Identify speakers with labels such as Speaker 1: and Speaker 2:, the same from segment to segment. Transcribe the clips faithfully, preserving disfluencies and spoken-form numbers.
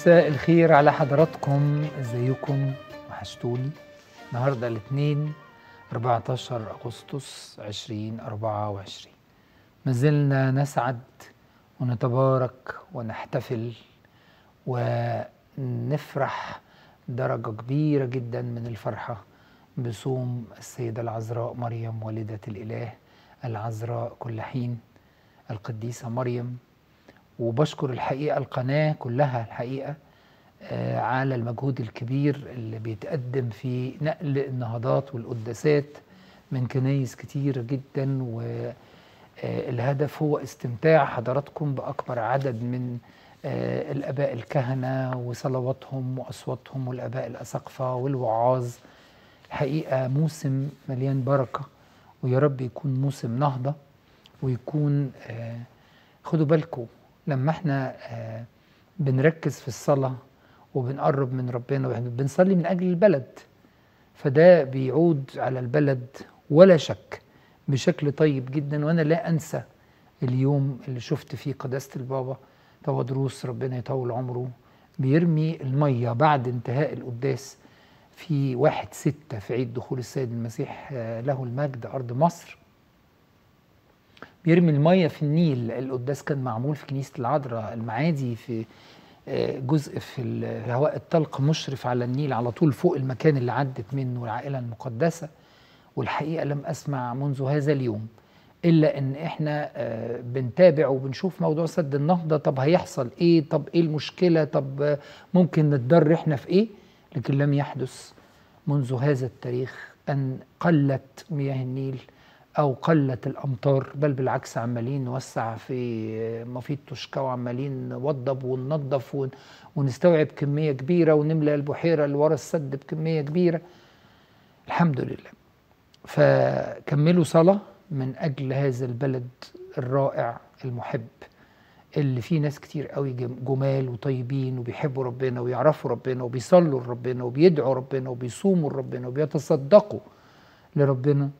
Speaker 1: مساء الخير على حضراتكم، ازيكم؟ وحشتوني. النهارده الاثنين أربعتاشر أغسطس ألفين وأربعة وعشرين. ما زلنا نسعد ونتبارك ونحتفل ونفرح درجة كبيرة جدا من الفرحة بصوم السيدة العذراء مريم والدة الإله العذراء كل حين، القديسة مريم. وبشكر الحقيقة القناة كلها الحقيقة آه على المجهود الكبير اللي بيتقدم في نقل النهضات والقداسات من كنايس كتيرة جدا، والهدف هو استمتاع حضراتكم بأكبر عدد من آه الآباء الكهنة وصلواتهم وأصواتهم والآباء الأساقفة والوعاظ. الحقيقة موسم مليان بركة، ويا رب يكون موسم نهضة، ويكون آه خدوا بالكم لما احنا آه بنركز في الصلاة وبنقرب من ربنا وبنصلي من أجل البلد، فده بيعود على البلد ولا شك بشكل طيب جدا. وأنا لا أنسى اليوم اللي شفت فيه قداسة البابا تودروس ربنا يطول عمره بيرمي المية بعد انتهاء القداس في واحد ستة في عيد دخول السيد المسيح آه له المجد أرض مصر. بيرمي المية في النيل. القداس كان معمول في كنيسة العذراء المعادي، في جزء في الهواء الطلق مشرف على النيل على طول فوق المكان اللي عدت منه العائلة المقدسة. والحقيقة لم أسمع منذ هذا اليوم إلا إن إحنا بنتابع وبنشوف موضوع سد النهضة. طب هيحصل إيه؟ طب إيه المشكلة؟ طب ممكن نتضر إحنا في إيه؟ لكن لم يحدث منذ هذا التاريخ أن قلت مياه النيل أو قلت الأمطار، بل بالعكس عمالين نوسع في مفيد توشكا وعمالين نوضب وننظف ونستوعب كمية كبيرة ونملى البحيرة اللي ورا السد بكمية كبيرة. الحمد لله. فكملوا صلاة من أجل هذا البلد الرائع المحب اللي فيه ناس كتير قوي جمال وطيبين وبيحبوا ربنا ويعرفوا ربنا وبيصلوا لربنا وبيدعوا ربنا وبيصوموا لربنا وبيتصدقوا لربنا.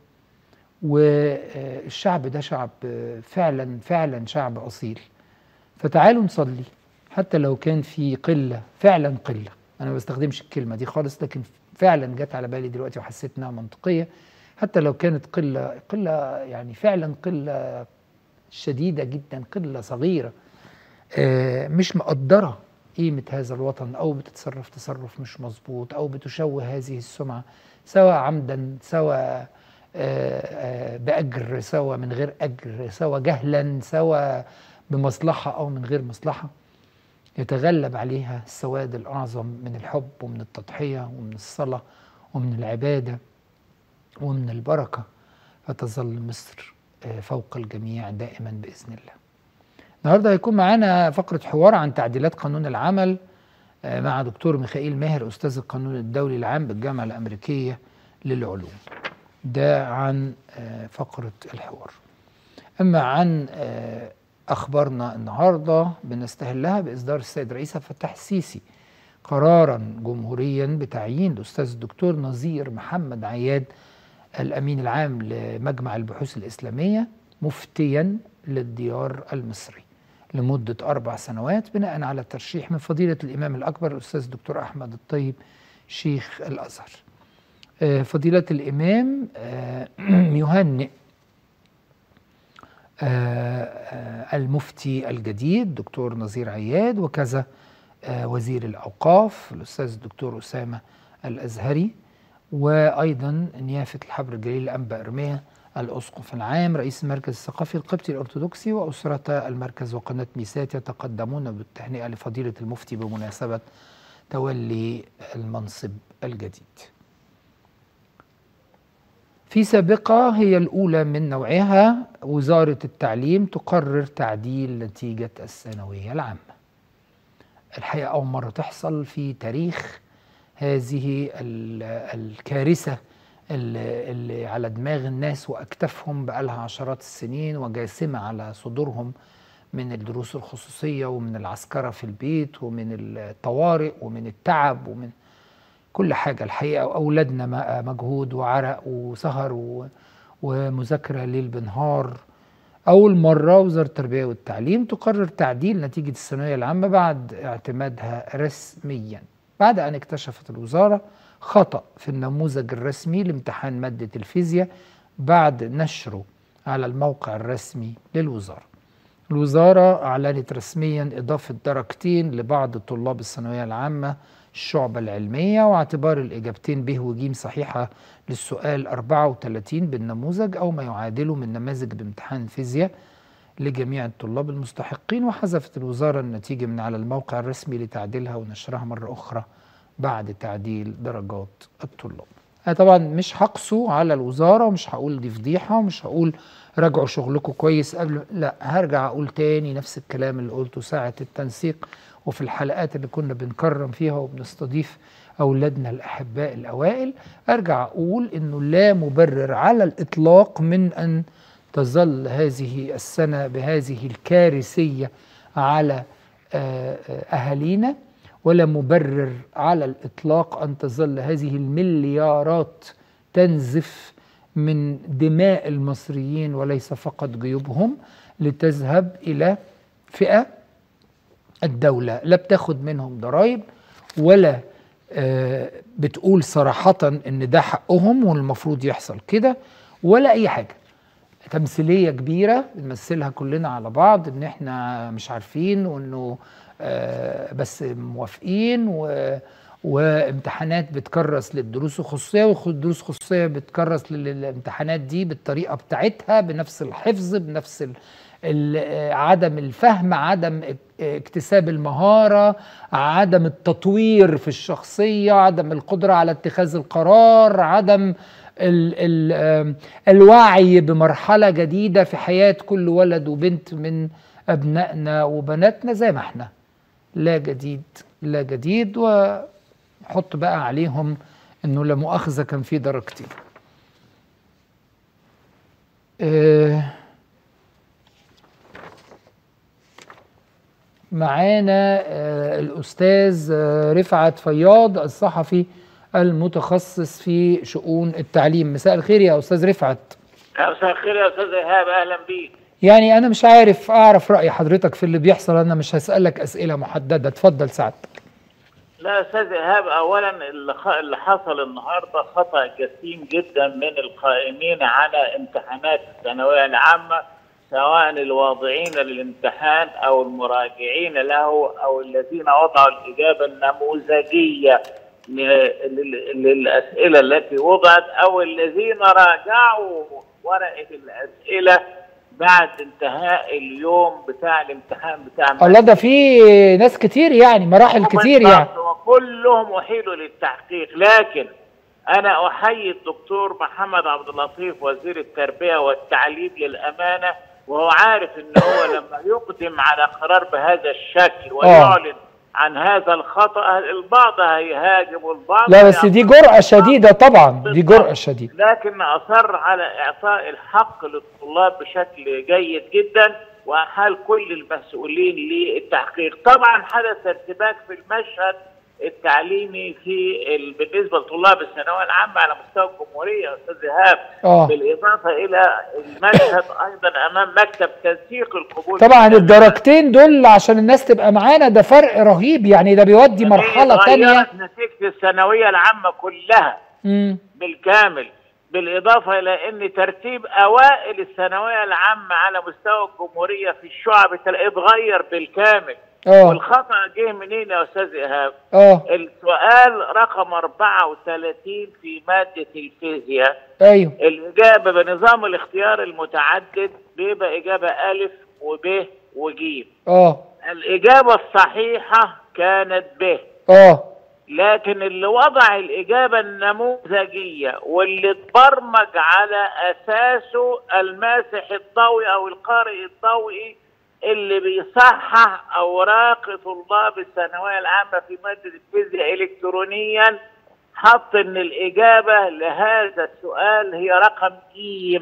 Speaker 1: والشعب ده شعب فعلا فعلا شعب أصيل. فتعالوا نصلي حتى لو كان في قلة، فعلا قلة، أنا ما بستخدمش الكلمة دي خالص، لكن فعلا جت على بالي دلوقتي وحسيت إنها منطقية. حتى لو كانت قلة قلة يعني فعلا قلة شديدة جدا، قلة صغيرة مش مقدرة قيمة هذا الوطن، أو بتتصرف تصرف مش مظبوط، أو بتشوه هذه السمعة سواء عمدا سواء بأجر سواء من غير أجر، سواء جهلا سواء بمصلحة أو من غير مصلحة. يتغلب عليها السواد الأعظم من الحب ومن التضحية ومن الصلاة ومن العبادة ومن البركة، فتظل مصر فوق الجميع دائما بإذن الله. النهاردة هيكون معانا فقرة حوار عن تعديلات قانون العمل مع دكتور ميخائيل ماهر، أستاذ القانون الدولي العام بالجامعة الأمريكية للعلوم. ده عن فقرة الحوار. أما عن أخبارنا النهاردة بنستهلها بإصدار السيد رئيس عبد الفتاح السيسي قرارا جمهوريا بتعيين الأستاذ الدكتور نظير محمد عياد الأمين العام لمجمع البحوث الإسلامية مفتيا للديار المصري لمدة أربع سنوات، بناء على الترشيح من فضيلة الإمام الأكبر الأستاذ الدكتور أحمد الطيب شيخ الأزهر. فضيلة الإمام يهنئ المفتي الجديد دكتور نظير عياد، وكذا وزير الأوقاف الأستاذ الدكتور أسامة الأزهري، وأيضا نيافة الحبر الجليل الأنبا إرميا الأسقف العام رئيس المركز الثقافي القبطي الأرثوذكسي وأسرة المركز وقناة ميسات يتقدمون بالتهنئة لفضيلة المفتي بمناسبة تولي المنصب الجديد. في سابقة هي الأولى من نوعها، وزارة التعليم تقرر تعديل نتيجة الثانوية العامة. الحقيقة أول مرة تحصل في تاريخ هذه الكارثة اللي, اللي على دماغ الناس وأكتافهم بقالها عشرات السنين وجاسمة على صدورهم من الدروس الخصوصية ومن العسكرة في البيت ومن الطوارئ ومن التعب ومن كل حاجة. الحقيقة أولادنا مجهود وعرق وسهر ومذاكرة ليل بنهار أول مرة وزارة التربية والتعليم تقرر تعديل نتيجة الثانوية العامة بعد اعتمادها رسميا، بعد أن اكتشفت الوزارة خطأ في النموذج الرسمي لامتحان مادة الفيزياء بعد نشره على الموقع الرسمي للوزارة. الوزارة أعلنت رسميا إضافة درجتين لبعض طلاب الثانوية العامة الشعبة العلمية، واعتبار الإجابتين ب وج صحيحة للسؤال أربعة وثلاثين بالنموذج أو ما يعادله من نماذج بامتحان الفيزياء لجميع الطلاب المستحقين. وحذفت الوزارة النتيجة من على الموقع الرسمي لتعديلها ونشرها مرة أخرى بعد تعديل درجات الطلاب. أنا طبعا مش هقسو على الوزارة ومش هقول دي فضيحة ومش هقول راجعوا شغلكم كويس قبل، لا، هرجع أقول تاني نفس الكلام اللي قلته ساعة التنسيق وفي الحلقات اللي كنا بنكرم فيها وبنستضيف أولادنا الأحباء الأوائل. أرجع أقول إنه لا مبرر على الإطلاق من أن تظل هذه السنة بهذه الكارثية على أهالينا، ولا مبرر على الإطلاق أن تظل هذه المليارات تنزف من دماء المصريين وليس فقط جيوبهم لتذهب إلى فئة الدولة لا بتاخد منهم ضرائب ولا آه بتقول صراحة إن ده حقهم والمفروض يحصل كده ولا أي حاجة. تمثيلية كبيرة بنمثلها كلنا على بعض إن إحنا مش عارفين وإنه آه بس موافقين، و وامتحانات بتكرس للدروس الخصوصية والدروس الخصوصية بتكرس للامتحانات دي بالطريقة بتاعتها بنفس الحفظ بنفس عدم الفهم، عدم اكتساب المهارة، عدم التطوير في الشخصية، عدم القدرة على اتخاذ القرار، عدم ال ال الوعي بمرحلة جديدة في حياة كل ولد وبنت من أبنائنا وبناتنا. زي ما احنا لا جديد لا جديد، وحط بقى عليهم انه لا مؤاخذة كان في درجتين. اه معانا اه الأستاذ رفعت فياض الصحفي المتخصص في شؤون التعليم. مساء الخير يا أستاذ رفعت.
Speaker 2: مساء الخير يا أستاذ إيهاب، أهلا بيك.
Speaker 1: يعني أنا مش عارف أعرف رأي حضرتك في اللي بيحصل، أنا مش هسألك أسئلة محددة، اتفضل سعادتك.
Speaker 2: لا يا أستاذ إيهاب، أولا اللي حصل النهاردة خطأ جسيم جدا من القائمين على امتحانات الثانوية العامة، سواء الواضعين للامتحان أو المراجعين له أو الذين وضعوا الإجابة النموذجية للأسئلة التي وضعت أو الذين راجعوا ورقة الأسئلة بعد انتهاء اليوم بتاع الامتحان بتاع
Speaker 1: الله. ده في ناس كتير يعني مراحل كتير يعني،
Speaker 2: وكلهم أحيلوا للتحقيق. لكن أنا أحيي الدكتور محمد عبد اللطيف وزير التربية والتعليم للأمانة، وهو عارف إن هو لما يقدم على قرار بهذا الشكل ويعلن عن هذا الخطأ البعض هيهاجم والبعض
Speaker 1: لا، بس دي جرأة شديدة طبعا، دي جرأة شديدة،
Speaker 2: لكن أصر على إعطاء الحق للطلاب بشكل جيد جدا وأحال كل المسؤولين للتحقيق. طبعا حدث ارتباك في المشهد التعليمي في بالنسبه لطلاب الثانويه العامه على مستوى الجمهوريه يا استاذ ايهاب، بالاضافه الى المشهد ايضا امام مكتب تنسيق القبول.
Speaker 1: طبعا الدرجتين دول عشان الناس تبقى معانا ده فرق رهيب يعني، ده بيودي مرحله ثانيه.
Speaker 2: نتيجه الثانويه العامه كلها مم. بالكامل، بالاضافه الى ان ترتيب اوائل الثانويه العامه على مستوى الجمهوريه في الشعب اتغير بالكامل. أوه. والخطأ جه منين يا استاذ ايهاب؟
Speaker 1: اه
Speaker 2: السؤال رقم أربعة وثلاثين في مادة الفيزياء،
Speaker 1: ايوه،
Speaker 2: الإجابة بنظام الاختيار المتعدد بيبقى إجابة ألف وب وج.
Speaker 1: اه
Speaker 2: الإجابة الصحيحة كانت ب.
Speaker 1: اه
Speaker 2: لكن اللي وضع الإجابة النموذجية واللي اتبرمج على أساسه الماسح الضوئي أو القارئ الضوئي اللي بيصحح اوراق طلاب الثانويه العامه في ماده الفيزياء الكترونيا، حط ان الاجابه لهذا السؤال هي رقم ج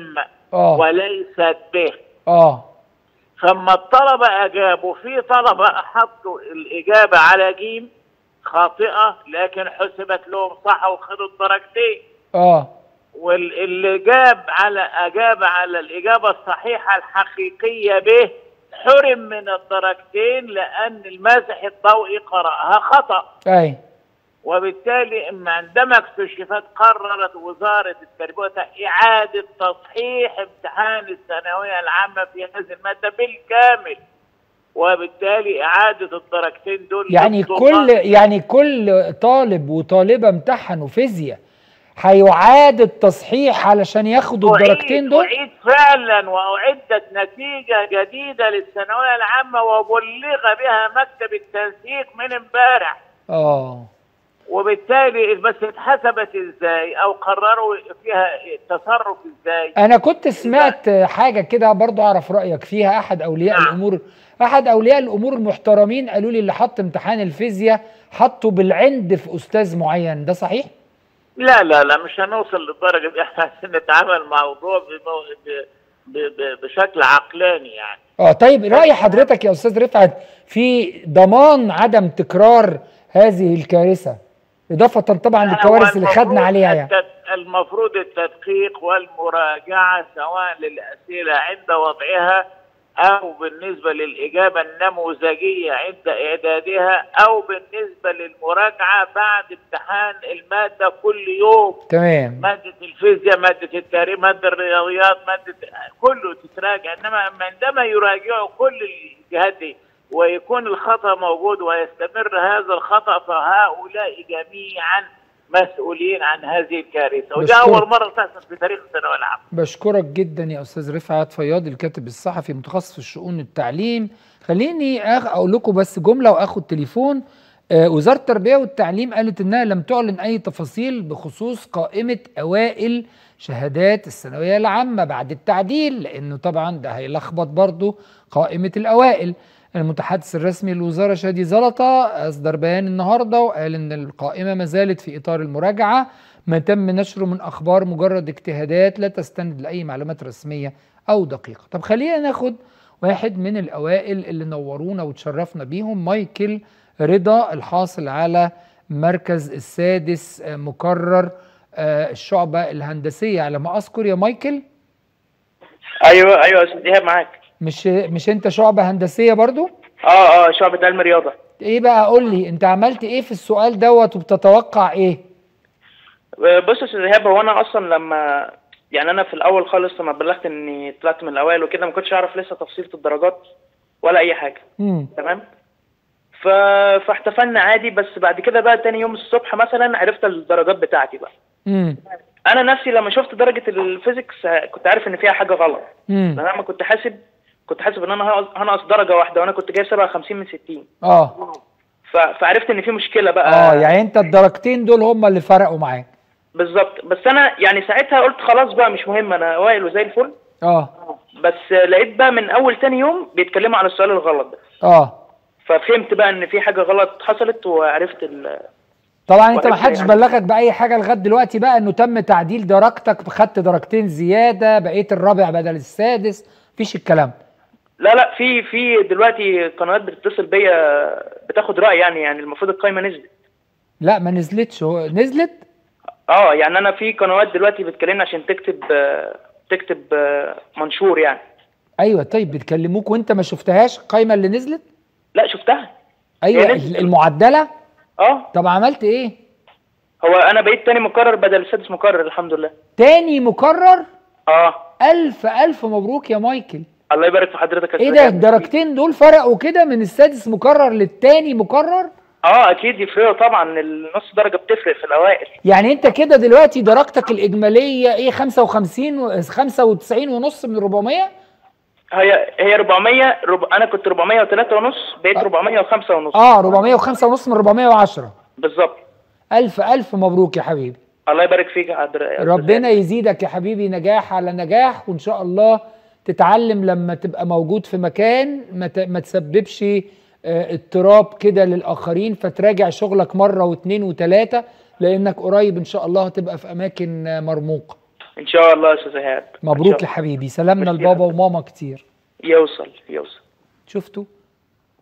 Speaker 2: وليست ب.
Speaker 1: اه
Speaker 2: فلما الطلبه اجابوا، في طلبه حطوا الاجابه على ج خاطئه لكن حسبت لهم صح وخدوا الدرجتين.
Speaker 1: اه
Speaker 2: واللي جاب على اجاب على الاجابه الصحيحه الحقيقيه به حرم من الدرجتين لان المازح الضوئي قرأها خطأ.
Speaker 1: اي
Speaker 2: وبالتالي عندما اكتشفت قررت وزاره التربيه اعاده تصحيح امتحان الثانويه العامه في هذه الماده بالكامل، وبالتالي اعاده الدرجتين دول
Speaker 1: يعني كل يعني كل طالب وطالبه امتحنوا فيزياء هيعاد التصحيح علشان ياخدوا الدرجتين دول؟
Speaker 2: أعيد فعلا، واعدت نتيجه جديده للثانويه العامه وبلغ بها مكتب التنسيق من امبارح.
Speaker 1: اه
Speaker 2: وبالتالي بس اتحسبت ازاي او قرروا فيها تصرف ازاي؟
Speaker 1: انا كنت سمعت حاجه كده برضو اعرف رايك فيها. احد اولياء نعم. الامور احد اولياء الامور المحترمين قالوا لي اللي حط امتحان الفيزياء حطه بالعند في استاذ معين، ده صحيح؟
Speaker 2: لا لا لا مش هنوصل للدرجه دي، احنا نتعامل مع الموضوع بشكل عقلاني يعني.
Speaker 1: اه طيب راي حضرتك يا استاذ رفعت في ضمان عدم تكرار هذه الكارثه، اضافه طبعا للكوارث اللي خدنا عليها يعني؟
Speaker 2: المفروض التدقيق والمراجعه سواء للاسئله عند وضعها او بالنسبه للاجابه النموذجيه عند اعدادها او بالنسبه للمراجعه بعد امتحان الماده كل يوم.
Speaker 1: تمام.
Speaker 2: ماده الفيزياء، ماده التاريخ، ماده الرياضيات، ماده كله تتراجع، انما عندما يراجعوا كل الجهات دي ويكون الخطأ موجود ويستمر هذا الخطأ فهؤلاء جميعا مسؤولين عن هذه الكارثة، وده أول مرة تحصل في تاريخ الثانوية العامة.
Speaker 1: بشكرك جدا يا أستاذ رفعت فياض الكاتب الصحفي متخصص في الشؤون التعليم. خليني أقول لكم بس جملة وآخد تليفون. آه وزارة التربية والتعليم قالت إنها لم تعلن أي تفاصيل بخصوص قائمة أوائل شهادات الثانوية العامة بعد التعديل، لأنه طبعا ده هيلخبط برضو قائمة الأوائل. المتحدث الرسمي للوزارة شادي زلطة أصدر بيان النهاردة وقال إن القائمة ما زالت في إطار المراجعة، ما تم نشره من أخبار مجرد اجتهادات لا تستند لأي معلومات رسمية أو دقيقة. طب خلينا ناخد واحد من الأوائل اللي نورونا وتشرفنا بيهم، مايكل رضا الحاصل على مركز السادس مكرر الشعبة الهندسية على ما أذكر. يا مايكل.
Speaker 3: أيوة أيوة يا أستاذ إيهاب معاك.
Speaker 1: مش مش انت شعبة هندسية برضو؟
Speaker 3: اه اه شعبة علم رياضة.
Speaker 1: ايه بقى قول لي انت عملت ايه في السؤال دوت وبتتوقع ايه؟
Speaker 3: بص يا استاذ ايهاب، هو انا اصلا لما يعني انا في الاول خالص لما بلغت اني طلعت من الاوائل وكده ما كنتش اعرف لسه تفصيلة الدرجات ولا اي حاجة.
Speaker 1: امم
Speaker 3: تمام؟ ف... فاحتفلنا عادي، بس بعد كده بقى تاني يوم الصبح مثلا عرفت الدرجات بتاعتي بقى.
Speaker 1: امم
Speaker 3: انا نفسي لما شفت درجة الفيزيكس كنت عارف ان فيها حاجة غلط.
Speaker 1: امم
Speaker 3: لان انا ما كنت حاسب كنت حاسب ان انا هنقص درجه واحده وانا كنت جايب سبعة وخمسين من ستين.
Speaker 1: اه
Speaker 3: ف... فعرفت ان في مشكله بقى.
Speaker 1: اه يعني انت الدرجتين دول هم اللي فرقوا معاك.
Speaker 3: بالظبط. بس انا يعني ساعتها قلت خلاص بقى مش مهم، انا اوائل وزي الفل.
Speaker 1: اه
Speaker 3: بس لقيت بقى من اول تاني يوم بيتكلموا على السؤال الغلط ده.
Speaker 1: اه
Speaker 3: ففهمت بقى ان في حاجه غلط حصلت وعرفت ال
Speaker 1: طبعا انت ما حدش بلغك باي حاجه لغايه دلوقتي بقى انه تم تعديل درجتك، خدت درجتين زياده، بقيت الرابع بدل السادس، مفيش الكلام؟
Speaker 3: لا لا في في دلوقتي قنوات بتتصل بيا بتاخد راي، يعني يعني المفروض القايمه نزلت.
Speaker 1: لا ما نزلتش. هو نزلت؟
Speaker 3: اه يعني انا في قنوات دلوقتي بتكلمني عشان تكتب تكتب منشور يعني.
Speaker 1: ايوه طيب بتكلموك وانت ما شفتهاش القايمه اللي نزلت؟
Speaker 3: لا شفتها.
Speaker 1: ايوه المعدله.
Speaker 3: اه
Speaker 1: طب عملت ايه؟
Speaker 3: هو انا بقيت تاني مكرر بدل السادس مكرر الحمد لله.
Speaker 1: تاني مكرر؟
Speaker 3: اه
Speaker 1: الف الف مبروك يا مايكل.
Speaker 3: الله يبارك في حضرتك يا
Speaker 1: ايه ده الدرجتين دول فرقوا كده من السادس مكرر للتاني مكرر؟
Speaker 3: اه اكيد يفرقوا طبعا، النص درجه بتفرق في الاوائل.
Speaker 1: يعني انت كده دلوقتي درجتك الاجماليه ايه؟ خمسة وخمسين خمسة وتسعين ونص من أربعمية؟
Speaker 3: هي هي أربعمية. رب... انا كنت أربعمية وتلاتة ونص بقيت أربعمية وخمسة ونص.
Speaker 1: اه أربعمية وخمسة ونص من أربعمية وعشرة
Speaker 3: بالظبط.
Speaker 1: الف الف مبروك يا حبيبي.
Speaker 3: الله يبارك فيك يا حضرتك.
Speaker 1: ربنا يزيدك يا حبيبي نجاح على نجاح، وان شاء الله تتعلم لما تبقى موجود في مكان ما, ت... ما تسببش اه اضطراب كده للاخرين، فتراجع شغلك مره واثنين وثلاثه، لانك قريب ان شاء الله هتبقى في اماكن مرموقه
Speaker 3: ان شاء الله يا استاذ ايهاب.
Speaker 1: مبروك يا حبيبي. سلامنا لبابا وماما كتير.
Speaker 3: يوصل يوصل.
Speaker 1: شفتوا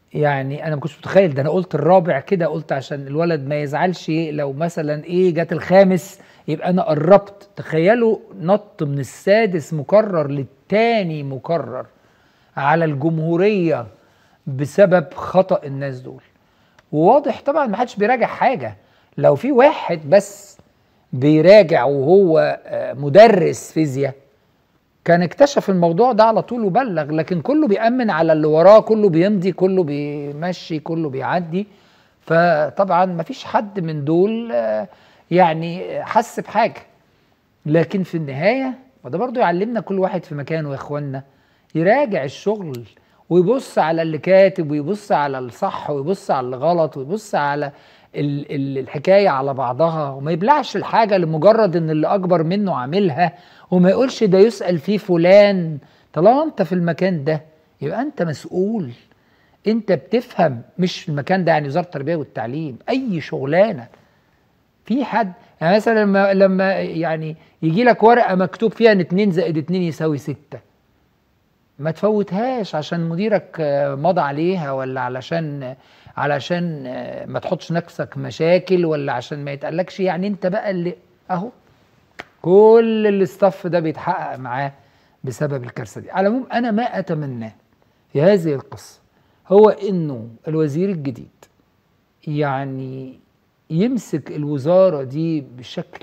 Speaker 1: يعني انا ما كنتش متخيل ده، انا قلت الرابع كده، قلت عشان الولد ما يزعلش لو مثلا ايه جت الخامس يبقى انا قربت. تخيلوا نط من السادس مكرر للتاني مكرر على الجمهورية بسبب خطأ الناس دول. وواضح طبعا ما حدش بيراجع حاجة. لو في واحد بس بيراجع وهو مدرس فيزياء كان اكتشف الموضوع ده على طول وبلغ، لكن كله بيأمن على اللي وراه، كله بيمضي، كله بيمشي، كله بيعدي. فطبعا ما فيش حد من دول يعني حس بحاجة. لكن في النهاية وده برضو يعلمنا كل واحد في مكانه يا اخوانا يراجع الشغل ويبص على اللي كاتب ويبص على الصح ويبص على الغلط ويبص على ال ال الحكاية على بعضها، وما يبلعش الحاجة لمجرد ان اللي اكبر منه عاملها، وما يقولش ده يسأل فيه فلان. طالما انت في المكان ده يبقى انت مسؤول، انت بتفهم. مش في المكان ده يعني وزارة التربية والتعليم، اي شغلانة في حد يعني مثلا لما لما يعني يجي لك ورقة مكتوب فيها ان اتنين زائد اتنين يساوي ستة، ما تفوتهاش عشان مديرك مضى عليها، ولا علشان علشان ما تحطش نفسك مشاكل، ولا عشان ما يتقالكش يعني انت بقى اللي اهو. كل الاستاف ده بيتحقق معاه بسبب الكارثه دي. على العموم انا ما اتمناه في هذه القصه هو انه الوزير الجديد يعني يمسك الوزاره دي بشكل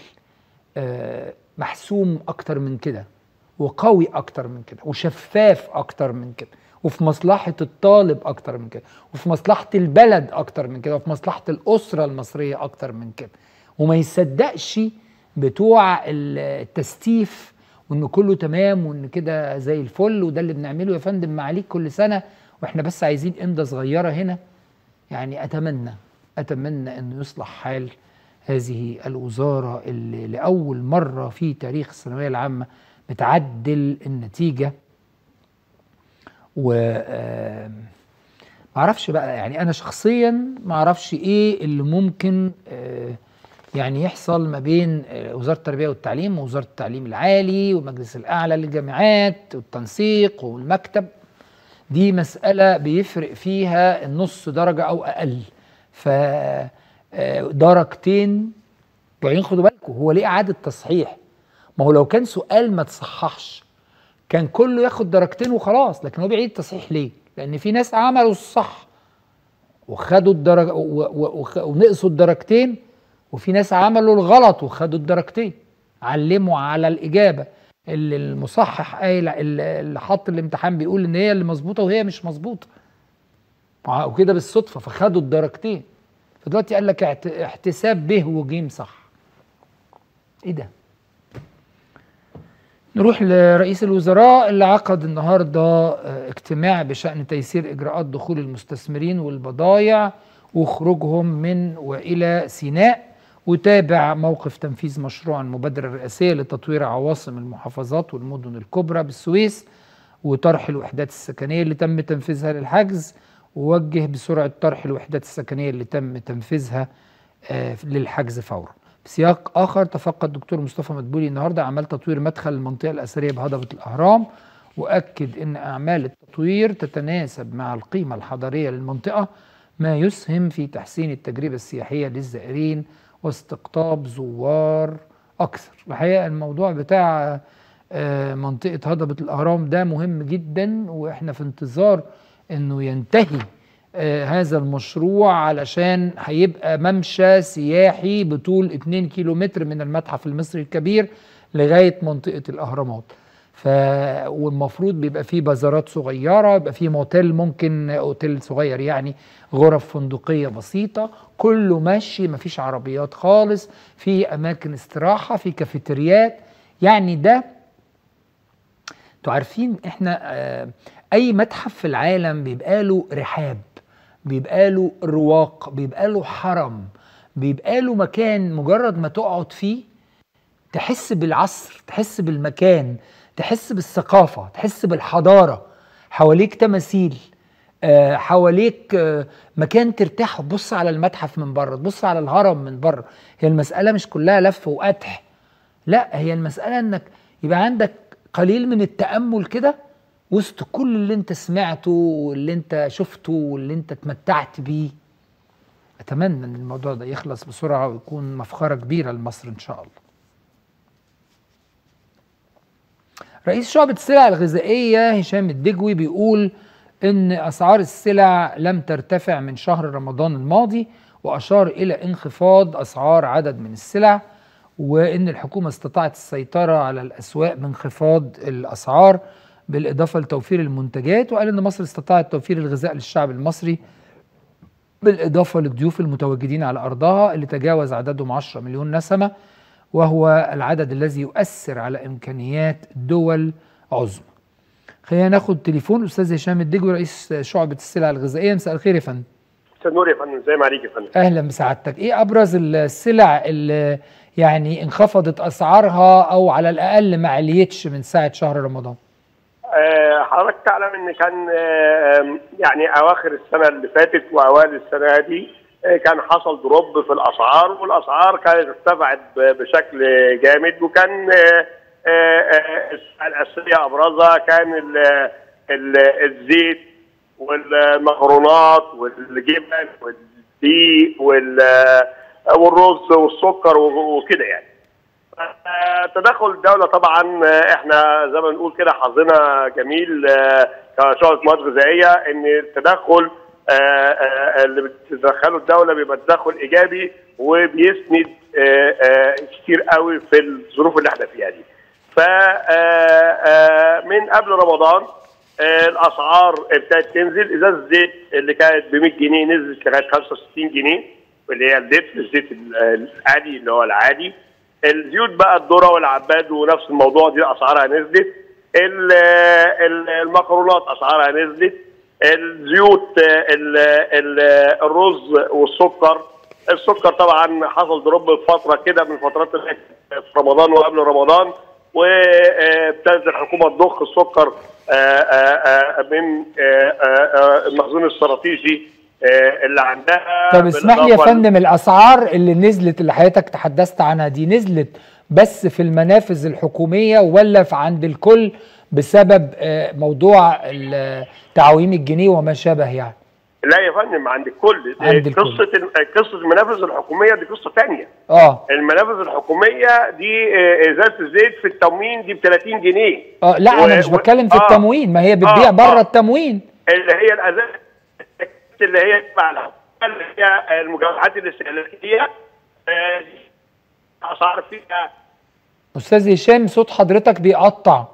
Speaker 1: محسوم اكتر من كده، وقوي اكتر من كده، وشفاف اكتر من كده، وفي مصلحة الطالب اكتر من كده، وفي مصلحة البلد اكتر من كده، وفي مصلحة الاسرة المصرية اكتر من كده. وما يصدقش بتوع التستيف وان كله تمام وان كده زي الفل وده اللي بنعمله يا فندم معاليك كل سنة واحنا بس عايزين امضة صغيرة هنا. يعني اتمنى اتمنى انه يصلح حال هذه الوزارة اللي لأول مرة في تاريخ الثانوية العامة بتعدل النتيجة. و معرفش بقى يعني أنا شخصيا معرفش إيه اللي ممكن يعني يحصل ما بين وزارة التربية والتعليم ووزارة التعليم العالي والمجلس الأعلى للجامعات والتنسيق والمكتب. دي مسألة بيفرق فيها النص درجة أو أقل، ف درجتين. وبعدين خدوا بالكم هو ليه إعادة تصحيح؟ ما هو لو كان سؤال ما تصححش كان كله ياخد درجتين وخلاص، لكن هو بيعيد التصحيح ليه؟ لأن في ناس عملوا الصح وخدوا الدرجة ونقصوا الدرجتين، وفي ناس عملوا الغلط وخدوا الدرجتين. علموا على الإجابة اللي المصحح قايل اللي حط الامتحان بيقول إن هي اللي مظبوطة وهي مش مظبوطة، وكده بالصدفة فخدوا الدرجتين. فدلوقتي قال لك احتساب ب وجيم صح. ايه ده؟ نروح لرئيس الوزراء اللي عقد النهارده اجتماع بشأن تيسير اجراءات دخول المستثمرين والبضائع وخروجهم من والى سيناء، وتابع موقف تنفيذ مشروع المبادرة الرئاسية لتطوير عواصم المحافظات والمدن الكبرى بالسويس وطرح الوحدات السكنية اللي تم تنفيذها للحجز، ووجه بسرعة طرح الوحدات السكنية اللي تم تنفيذها للحجز فورا. بسياق آخر تفقد الدكتور مصطفى مدبولي النهارده أعمال تطوير مدخل المنطقة الأثرية بهضبة الأهرام، وأكد أن أعمال التطوير تتناسب مع القيمة الحضارية للمنطقة، ما يسهم في تحسين التجربة السياحية للزائرين واستقطاب زوار أكثر. الحقيقة الموضوع بتاع منطقة هضبة الأهرام ده مهم جدا، وإحنا في انتظار أنه ينتهي آه هذا المشروع علشان هيبقى ممشى سياحي بطول اتنين كيلو متر من المتحف المصري الكبير لغاية منطقة الأهرامات. ف والمفروض بيبقى فيه بازارات صغيرة، بيبقى فيه موتيل، ممكن اوتيل صغير يعني غرف فندقية بسيطة، كله ماشي مفيش عربيات خالص، في أماكن استراحة، في كافيتريات. يعني ده انتوا عارفين احنا آه أي متحف في العالم بيبقى له رحاب، بيبقى له رواق، بيبقى له حرم، بيبقى له مكان مجرد ما تقعد فيه تحس بالعصر، تحس بالمكان، تحس بالثقافة، تحس بالحضارة. حواليك تماثيل، آه حواليك آه مكان ترتاح وتبص على المتحف من بره، تبص على الهرم من بره. هي المسألة مش كلها لف وقتح، لا، هي المسألة انك يبقى عندك قليل من التأمل كده وسط كل اللي انت سمعته واللي انت شفته واللي انت اتمتعت بيه. اتمنى ان الموضوع ده يخلص بسرعه ويكون مفخره كبيره لمصر ان شاء الله. رئيس شعبة السلع الغذائية هشام الدجوي بيقول ان اسعار السلع لم ترتفع من شهر رمضان الماضي، واشار الى انخفاض اسعار عدد من السلع، وان الحكومة استطاعت السيطرة على الاسواق بانخفاض الاسعار بالاضافة لتوفير المنتجات، وقال ان مصر استطاعت توفير الغذاء للشعب المصري بالاضافة للضيوف المتواجدين على ارضها اللي تجاوز عددهم عشرة مليون نسمة، وهو العدد الذي يؤثر على إمكانيات دول عظمى. خلينا ناخد تليفون أستاذ هشام الدجوي رئيس شعبة السلع الغذائية. مساء الخير يا فندم.
Speaker 4: مساء النور يا فندم، ازي ما عليك يا فندم؟
Speaker 1: أهلا بسعادتك. إيه أبرز السلع اللي يعني انخفضت أسعارها أو على الأقل ما عليتش من ساعة شهر رمضان؟
Speaker 4: أه حضرتك تعلم إن كان أه يعني أواخر السنة اللي فاتت وأوائل السنة دي كان حصل دروب في الاسعار، والاسعار كانت ارتفعت بشكل جامد، وكان الاساسيه ابرزها كان ال ال الزيت والمكرونات والجبن والدقيق والرز والسكر وكده يعني. تدخل الدوله طبعا احنا زي ما بنقول كده حظنا جميل كشعبة مواد غذائيه ان التدخل آآ آآ اللي بتدخله الدوله بيبقى تدخل ايجابي وبيسند آآ آآ كتير قوي في الظروف اللي احنا فيها دي. ف من قبل رمضان الاسعار ابتدت تنزل. ازازه الزيت اللي كانت ب مية جنيه نزلت لغايه خمسة وستين جنيه، اللي هي الزيت الزيت العادي اللي هو العادي. الزيوت بقى الذره والعباد ونفس الموضوع دي اسعارها نزلت. المكرونات اسعارها نزلت. الزيوت ال ال الرز والسكر. السكر طبعا حصل دروب في فتره كده من فترات في رمضان وقبل رمضان، وابتدت الحكومه تضخ السكر من المخزون الاستراتيجي اللي عندها.
Speaker 1: طب اسمح لي يا فندم، الاسعار اللي نزلت اللي حضرتك تحدثت عنها دي نزلت بس في المنافذ الحكوميه ولا في عند الكل بسبب موضوع تعويم الجنيه وما شابه يعني؟
Speaker 4: لا يا فندم، عند الكل.
Speaker 1: عند الكل.
Speaker 4: قصه قصه المنافذ الحكوميه دي قصه ثانيه.
Speaker 1: اه
Speaker 4: المنافذ الحكوميه دي ازازه الزيت في التموين دي ب ثلاثين جنيه.
Speaker 1: اه لا و... انا مش بتكلم في آه التموين، ما هي بتبيع آه بره آه التموين،
Speaker 4: اللي هي الازاز اللي هي تبع اللي هي المجوهرات الاستهلاكيه. اسعار فيها.
Speaker 1: استاذ هشام صوت حضرتك بيقطع.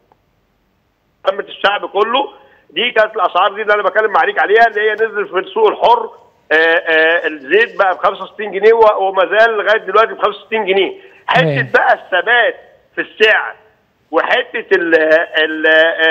Speaker 4: عامة الشعب كله دي كانت الاسعار دي اللي انا بكلم معاليك عليها، اللي هي نزل في السوق الحر. آآ آآ الزيت بقى ب خمسة وستين جنيه وما زال لغايه دلوقتي ب خمسة وستين جنيه. حته بقى الثبات في السعر وحته ال ال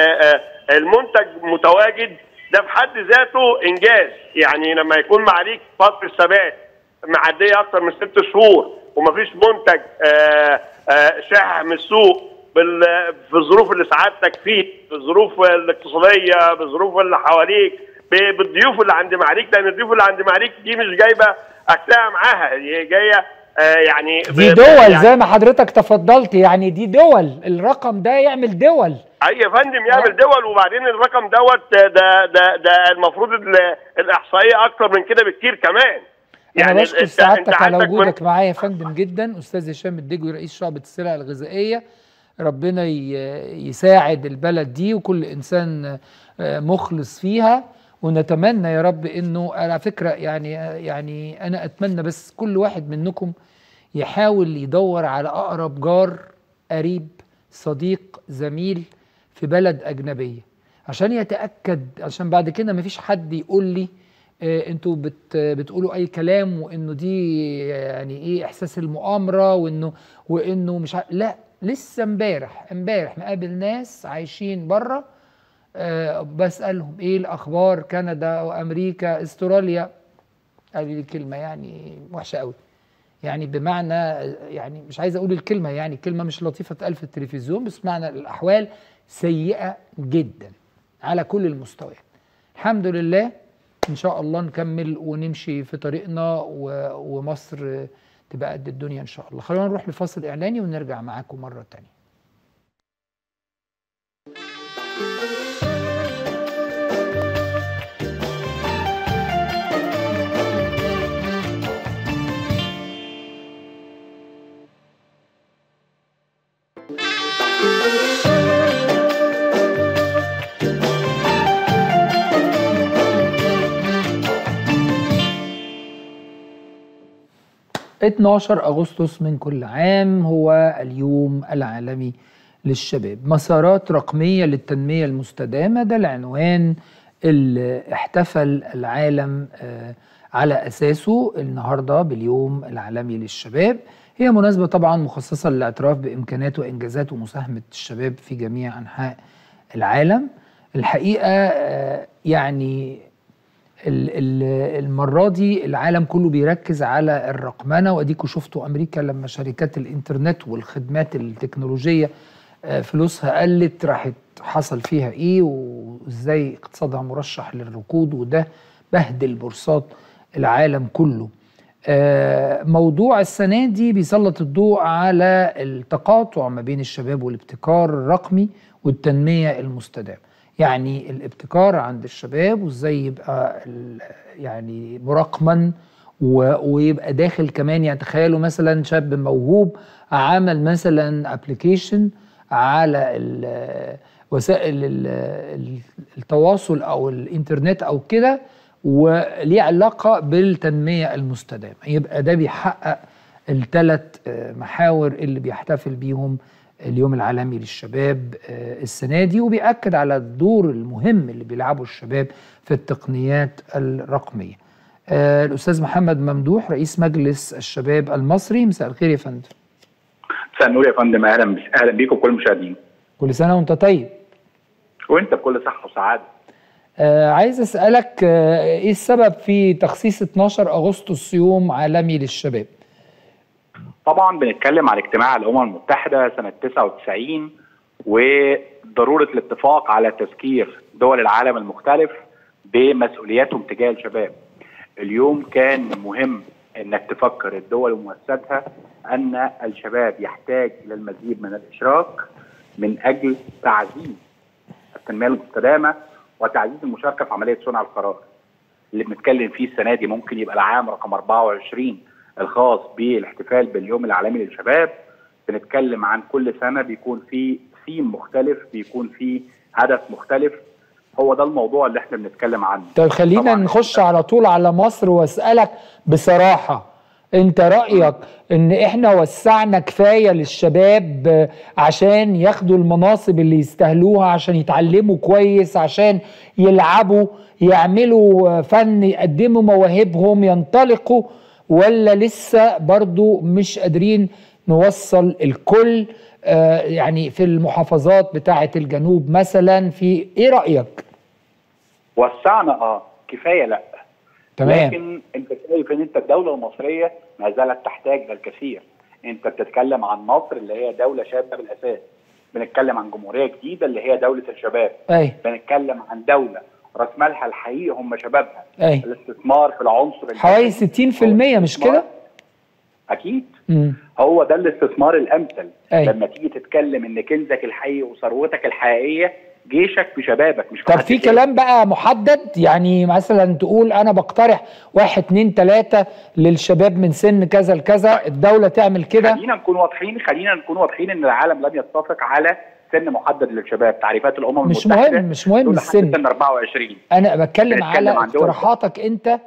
Speaker 4: المنتج متواجد ده في حد ذاته انجاز. يعني لما يكون معاليك فتره ثبات معديه اكتر من ست شهور ومفيش منتج آآ آآ شاح من السوق في الظروف اللي سعادتك فيه، بالظروف الاقتصاديه، بالظروف اللي حواليك، بالضيوف اللي عند معاليك، لان الضيوف اللي عند معاليك دي مش جايبه اكلها معاها، هي جايه آه يعني
Speaker 1: دي دول يعني زي ما حضرتك تفضلت، يعني دي دول، الرقم ده يعمل دول.
Speaker 4: اي يا فندم يعمل دول. وبعدين الرقم دوت ده ده ده المفروض الاحصائيه اكتر من كده بكتير كمان.
Speaker 1: يعني انا بشكر سعادتك على وجودك معايا يا فندم جدا. استاذ هشام الدجوي رئيس شعبة السلع الغذائيه، ربنا يساعد البلد دي وكل انسان مخلص فيها، ونتمنى يا رب انه على فكره يعني يعني انا اتمنى بس كل واحد منكم يحاول يدور على اقرب جار، قريب، صديق، زميل في بلد اجنبيه عشان يتاكد، عشان بعد كده مفيش حد يقول لي اه انتوا بت بتقولوا اي كلام وانه دي يعني ايه احساس المؤامره وانه وانه مش ع... لا. لسه امبارح امبارح مقابل ناس عايشين بره، أه بسألهم ايه الاخبار، كندا وامريكا استراليا، قالوا لي كلمه يعني وحشه قوي، يعني بمعنى يعني مش عايز اقول الكلمه، يعني كلمه مش لطيفه تقال في التلفزيون، بس معنى الاحوال سيئه جدا على كل المستويات. الحمد لله ان شاء الله نكمل ونمشي في طريقنا ومصر تبقى قد الدنيا ان شاء الله. خلونا نروح لفاصل اعلاني ونرجع معاكم مره تانيه. اتناشر أغسطس من كل عام هو اليوم العالمي للشباب. مسارات رقمية للتنمية المستدامة، ده العنوان اللي احتفل العالم على أساسه النهاردة باليوم العالمي للشباب. هي مناسبة طبعا مخصصة للاعتراف بإمكانات وإنجازات ومساهمة الشباب في جميع أنحاء العالم. الحقيقة يعني المرة دي العالم كله بيركز على الرقمنة، وأديكوا شفتوا أمريكا لما شركات الإنترنت والخدمات التكنولوجية فلوسها قلت راحت حصل فيها إيه، وإزاي اقتصادها مرشح للركود، وده بهدل بورصات العالم كله. موضوع السنة دي بيسلط الضوء على التقاطع ما بين الشباب والابتكار الرقمي والتنمية المستدامة. يعني الابتكار عند الشباب وازاي يبقى يعني مرقما ويبقى داخل كمان. يعني تخيلوا مثلا شاب موهوب عمل مثلا ابلكيشن على وسائل التواصل او الانترنت او كده وليه علاقة بالتنمية المستدامة، يبقى ده بيحقق الثلاث محاور اللي بيحتفل بيهم اليوم العالمي للشباب السنة دي، وبيأكد على الدور المهم اللي بيلعبه الشباب في التقنيات الرقمية. الأستاذ محمد ممدوح رئيس مجلس الشباب المصري، مساء الخير يا فندم.
Speaker 5: مساء النور يا فندم، أهلا أهلا بيكم كل المشاهدين.
Speaker 1: كل سنة وأنت طيب.
Speaker 5: وأنت بكل صحة وسعادة.
Speaker 1: آه عايز أسألك آه إيه السبب في تخصيص اتناشر أغسطس يوم عالمي للشباب؟
Speaker 5: طبعا بنتكلم عن اجتماع الأمم المتحدة سنة تسعة وتسعين وضرورة الاتفاق على تذكير دول العالم المختلف بمسؤولياتهم تجاه الشباب. اليوم كان مهم انك تفكر الدول ومؤسساتها ان الشباب يحتاج الى المزيد من الاشراك من اجل تعزيز التنمية المستدامة وتعزيز المشاركة في عملية صنع القرار. اللي بنتكلم فيه السنة دي ممكن يبقى العام رقم أربعة وعشرين الخاص بالاحتفال باليوم العالمي للشباب. بنتكلم عن كل سنة بيكون في ثيم مختلف، بيكون في هدف مختلف. هو ده الموضوع اللي احنا بنتكلم عنه.
Speaker 1: طيب خلينا نخش على طول على مصر واسألك بصراحة، انت رأيك ان احنا وسعنا كفاية للشباب عشان ياخدوا المناصب اللي يستاهلوها، عشان يتعلموا كويس، عشان يلعبوا يعملوا فن، يقدموا مواهبهم، ينطلقوا، ولا لسه برضو مش قادرين نوصل الكل؟ آه يعني في المحافظات بتاعة الجنوب مثلا، في ايه رأيك؟
Speaker 5: وسعنا اه كفاية لا.
Speaker 1: تمام.
Speaker 5: لكن انت شايف ان انت الدولة المصرية ما زالت تحتاج للكثير. انت بتتكلم عن مصر اللي هي دولة شابة بالاساس، بنتكلم عن جمهورية جديدة اللي هي دولة الشباب.
Speaker 1: أي.
Speaker 5: بنتكلم عن دولة راس مالها الحقيقي هم شبابها.
Speaker 1: أي.
Speaker 5: الاستثمار في العنصر
Speaker 1: حوالي ستين في المية مش كده؟
Speaker 5: اكيد.
Speaker 1: مم.
Speaker 5: هو ده الاستثمار الامثل.
Speaker 1: أي.
Speaker 5: لما تيجي تتكلم ان كنزك الحقيقي وثروتك الحقيقيه جيشك بشبابك مش
Speaker 1: طب في كلام بقى محدد؟ يعني مثلا تقول انا بقترح واحد اتنين تلاته للشباب من سن كذا لكذا، الدوله تعمل كده؟
Speaker 5: خلينا نكون واضحين خلينا نكون واضحين ان العالم لم يتفق على سن محدد للشباب. تعريفات الامم
Speaker 1: مش
Speaker 5: المتحده
Speaker 1: مهم مش مهم السن،
Speaker 5: سن أربعة وعشرين.
Speaker 1: انا بتكلم على اقتراحاتك انت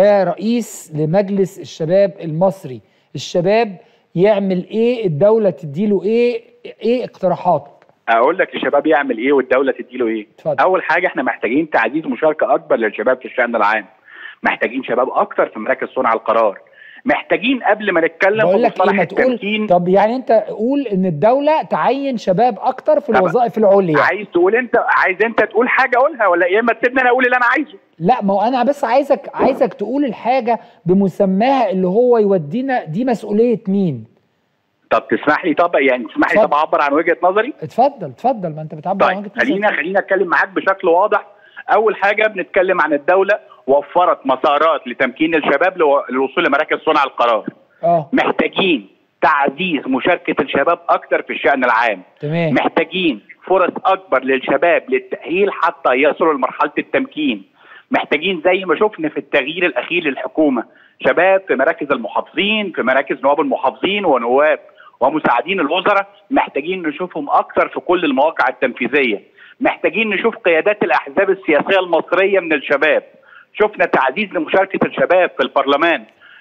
Speaker 1: كرئيس لمجلس الشباب المصري. الشباب يعمل ايه؟ الدوله تديله ايه؟ ايه اقتراحاتك؟
Speaker 5: اقول لك الشباب يعمل ايه والدوله تديله ايه.
Speaker 1: اتفضل.
Speaker 5: اول حاجه احنا محتاجين تعزيز مشاركه اكبر للشباب في الشأن العام. محتاجين شباب اكتر في مراكز صنع القرار. محتاجين قبل ما نتكلم
Speaker 1: بقول لك ايه، ما تقول طب يعني انت قول ان الدوله تعين شباب اكتر في الوظائف العليا.
Speaker 5: عايز تقول انت عايز انت تقول حاجه قولها، ولا يا اما تسيبني انا اقول اللي انا عايزه؟
Speaker 1: لا ما هو انا بس عايزك عايزك تقول الحاجه بمسماها اللي هو يودينا دي مسؤوليه مين.
Speaker 5: طب تسمح لي طب يعني تسمح لي طب اعبر عن وجهه نظري؟
Speaker 1: اتفضل اتفضل، ما انت بتعبر
Speaker 5: طيب.
Speaker 1: عن وجهه نظرك.
Speaker 5: خلينا خلينا اتكلم معاك بشكل واضح. اول حاجه بنتكلم عن الدوله وفرت مسارات لتمكين الشباب للوصول لمراكز صنع القرار.
Speaker 1: اه
Speaker 5: محتاجين تعزيز مشاركه الشباب اكتر في الشأن العام.
Speaker 1: تمام.
Speaker 5: محتاجين فرص اكبر للشباب للتأهيل حتى يصلوا لمرحله التمكين. محتاجين زي ما شفنا في التغيير الاخير للحكومه شباب في مراكز المحافظين، في مراكز نواب المحافظين ونواب ومساعدين الوزراء. محتاجين نشوفهم اكثر في كل المواقع التنفيذيه. محتاجين نشوف قيادات الاحزاب السياسيه المصريه من الشباب. شفنا تعزيز لمشاركه الشباب في البرلمان.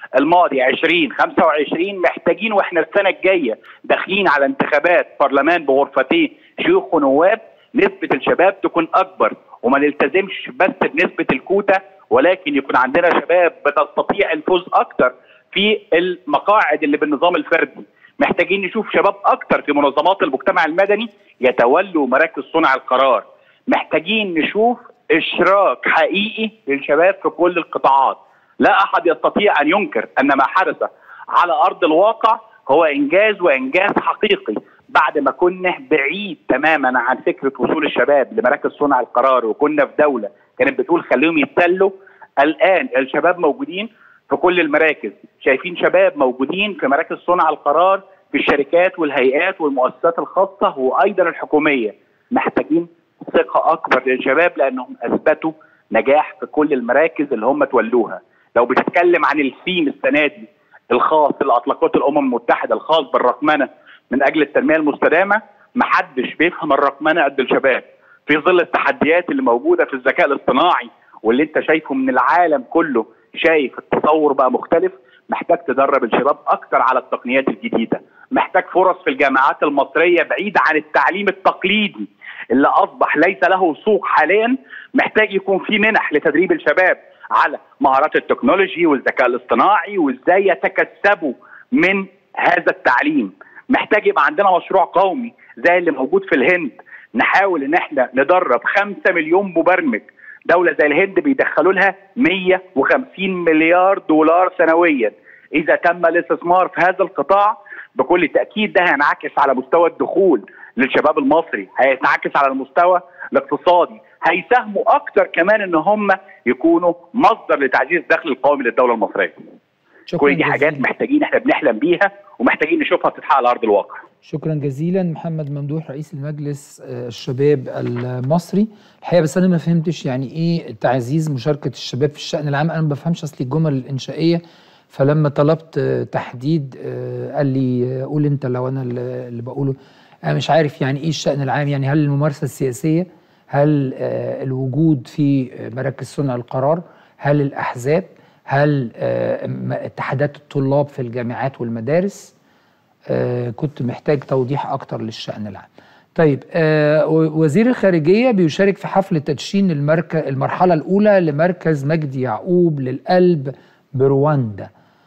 Speaker 5: الماضي عشرين خمسة وعشرين محتاجين واحنا السنه الجايه داخلين على انتخابات برلمان بغرفتين شيوخ ونواب نسبه الشباب تكون اكبر، وما نلتزمش بس بنسبه الكوتا، ولكن يكون عندنا شباب بتستطيع الفوز اكتر في المقاعد اللي بالنظام الفردي. محتاجين نشوف شباب اكتر في منظمات المجتمع المدني يتولوا مراكز صنع القرار. محتاجين نشوف اشراك حقيقي للشباب في كل القطاعات. لا احد يستطيع ان ينكر ان ما حدث على ارض الواقع هو انجاز وانجاز حقيقي، بعد ما كنا بعيد تماما عن فكره وصول الشباب لمراكز صنع القرار، وكنا في دوله كانت بتقول خليهم يتسلوا. الان الشباب موجودين في كل المراكز، شايفين شباب موجودين في مراكز صنع القرار في الشركات والهيئات والمؤسسات الخاصه وايضا الحكوميه. محتاجين ثقه اكبر للشباب لانهم اثبتوا نجاح في كل المراكز اللي هم تولوها. لو بتتكلم عن الثيم السنه دي الخاص اللي اطلقته الامم المتحده الخاص بالرقمنه من اجل التنميه المستدامه، محدش بيفهم الرقمنه قد الشباب في ظل التحديات اللي موجوده في الذكاء الاصطناعي واللي انت شايفه من العالم كله. شايف التصور بقى مختلف. محتاج تدرب الشباب اكتر على التقنيات الجديده، محتاج فرص في الجامعات المصريه بعيده عن التعليم التقليدي اللي اصبح ليس له سوق حاليا. محتاج يكون في منح لتدريب الشباب على مهارات التكنولوجي والذكاء الاصطناعي وازاي يتكسبوا من هذا التعليم. محتاج يبقى عندنا مشروع قومي زي اللي موجود في الهند، نحاول ان احنا ندرب خمسة مليون مبرمج. دولة زي الهند بيدخلوا لها مية وخمسين مليار دولار سنويا. اذا تم الاستثمار في هذا القطاع بكل تأكيد ده هينعكس على مستوى الدخول للشباب المصري، هينعكس على المستوى الاقتصادي، هيساهموا اكتر كمان ان هم يكونوا مصدر لتعزيز الدخل القومي للدولة المصرية. كل دي حاجات محتاجين احنا بنحلم بيها ومحتاجين نشوفها بتتحقق على ارض الواقع.
Speaker 1: شكرا جزيلا محمد ممدوح رئيس المجلس الشباب المصري. الحقيقه بس انا ما فهمتش يعني ايه تعزيز مشاركه الشباب في الشأن العام. انا ما بفهمش اصلي الجمل الانشائيه، فلما طلبت تحديد قال لي قول انت لو انا اللي بقوله. انا مش عارف يعني ايه الشأن العام. يعني هل الممارسه السياسيه؟ هل الوجود في مراكز صنع القرار؟ هل الاحزاب؟ هل اتحادات الطلاب في الجامعات والمدارس؟ آه كنت محتاج توضيح أكتر للشأن العام. طيب آه وزير الخارجية بيشارك في حفل تدشين المركز المرحلة الأولى لمركز مجدي يعقوب للقلب برواندا.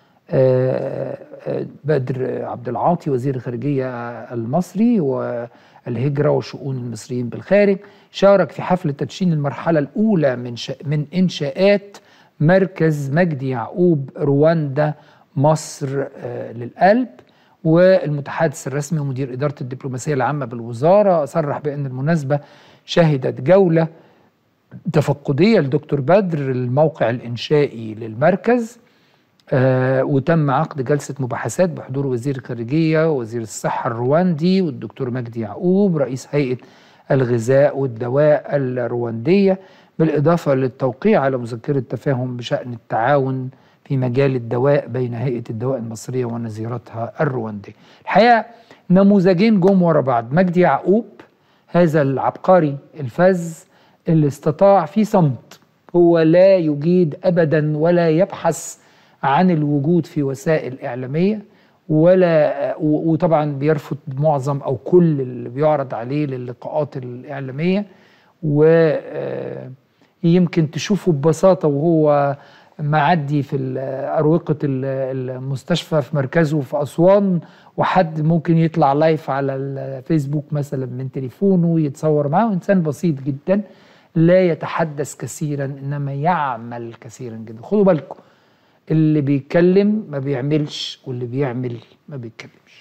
Speaker 1: آه آه بدر عبد العاطي وزير الخارجية المصري والهجرة وشؤون المصريين بالخارج شارك في حفل تدشين المرحلة الأولى من من إنشاءات مركز مجدي يعقوب رواندا مصر آه للقلب. والمتحدث الرسمي ومدير إدارة الدبلوماسية العامة بالوزارة صرح بأن المناسبة شهدت جولة تفقدية لدكتور بدر الموقع الإنشائي للمركز، آه وتم عقد جلسة مباحثات بحضور وزير الخارجية ووزير الصحة الرواندي والدكتور مجدي يعقوب رئيس هيئة الغذاء والدواء الرواندية، بالإضافة للتوقيع على مذكرة تفاهم بشأن التعاون في مجال الدواء بين هيئة الدواء المصرية ونظيرتها الرواندية. الحقيقة نموذجين جم ورا بعض. مجدي يعقوب هذا العبقري الفذ اللي استطاع في صمت، هو لا يجيد أبدا ولا يبحث عن الوجود في وسائل إعلامية ولا وطبعا بيرفض معظم أو كل اللي بيعرض عليه للقاءات الإعلامية، ويمكن تشوفه ببساطة وهو معدي في أروقة المستشفى في مركزه في أسوان، وحد ممكن يطلع لايف على الفيسبوك مثلا من تليفونه يتصور معه. إنسان بسيط جدا لا يتحدث كثيرا إنما يعمل كثيرا جدا. خدوا بالكم، اللي بيتكلم ما بيعملش واللي بيعمل ما بيتكلمش.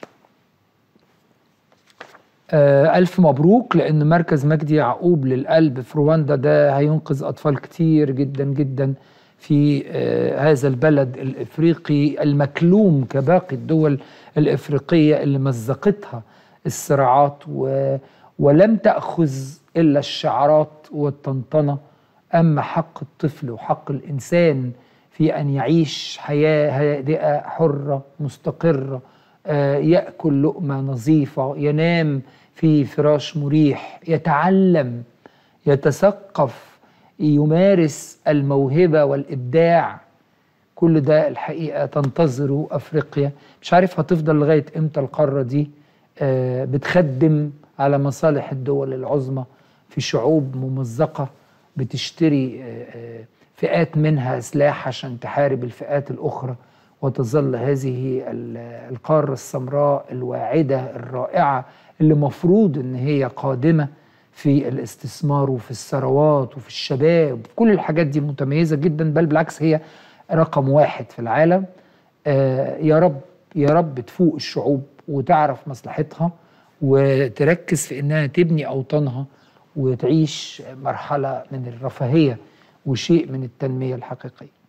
Speaker 1: آه ألف مبروك، لأن مركز مجدي يعقوب للقلب في رواندا ده هينقذ أطفال كتير جدا جدا في آه هذا البلد الإفريقي المكلوم كباقي الدول الإفريقية اللي مزقتها الصراعات و ولم تأخذ إلا الشعارات والطنطنة. أما حق الطفل وحق الإنسان في أن يعيش حياة هادئة حرة مستقرة، آه يأكل لقمة نظيفة، ينام في فراش مريح، يتعلم، يتثقف، يمارس الموهبة والإبداع، كل ده الحقيقة تنتظره أفريقيا. مش عارف هتفضل لغاية إمتى القارة دي آه بتخدم على مصالح الدول العظمى في شعوب ممزقة بتشتري آه آه فئات منها سلاح عشان تحارب الفئات الأخرى، وتظل هذه القارة السمراء الواعدة الرائعة اللي مفروض إن هي قادمة في الاستثمار وفي الثروات وفي الشباب، كل الحاجات دي متميزة جدا، بل بالعكس هي رقم واحد في العالم. آه يا رب يا رب تفوق الشعوب وتعرف مصلحتها وتركز في إنها تبني أوطانها وتعيش مرحلة من الرفاهية وشيء من التنمية الحقيقية.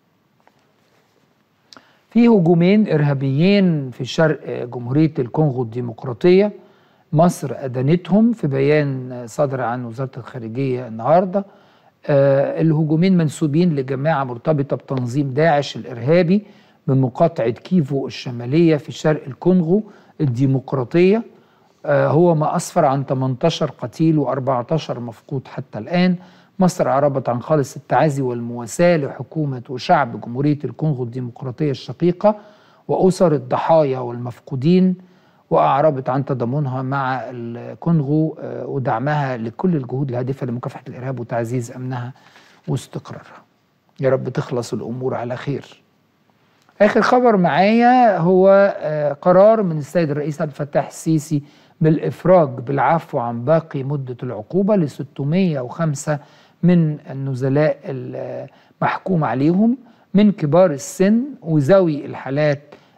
Speaker 1: في هجومين إرهابيين في شرق جمهورية الكونغو الديمقراطية، مصر أدانتهم في بيان صدر عن وزارة الخارجية النهاردة. آه الهجومين منسوبين لجماعة مرتبطة بتنظيم داعش الإرهابي من مقاطعة كيفو الشمالية في شرق الكونغو الديمقراطية. آه هو ما أسفر عن ثمانية عشر قتيل وأربعة عشر مفقود حتى الآن. مصر أعربت عن خالص التعازي والمواساة لحكومة وشعب جمهورية الكونغو الديمقراطية الشقيقة وأسر الضحايا والمفقودين، وأعربت عن تضامنها مع الكونغو ودعمها لكل الجهود الهادفة لمكافحة الإرهاب وتعزيز أمنها واستقرارها. يا رب تخلص الأمور على خير. آخر خبر معايا هو قرار من السيد الرئيس عبد الفتاح السيسي بالإفراج بالعفو عن باقي مدة العقوبة ل ستمائة وخمسة من النزلاء المحكوم عليهم من كبار السن وذوي الحالات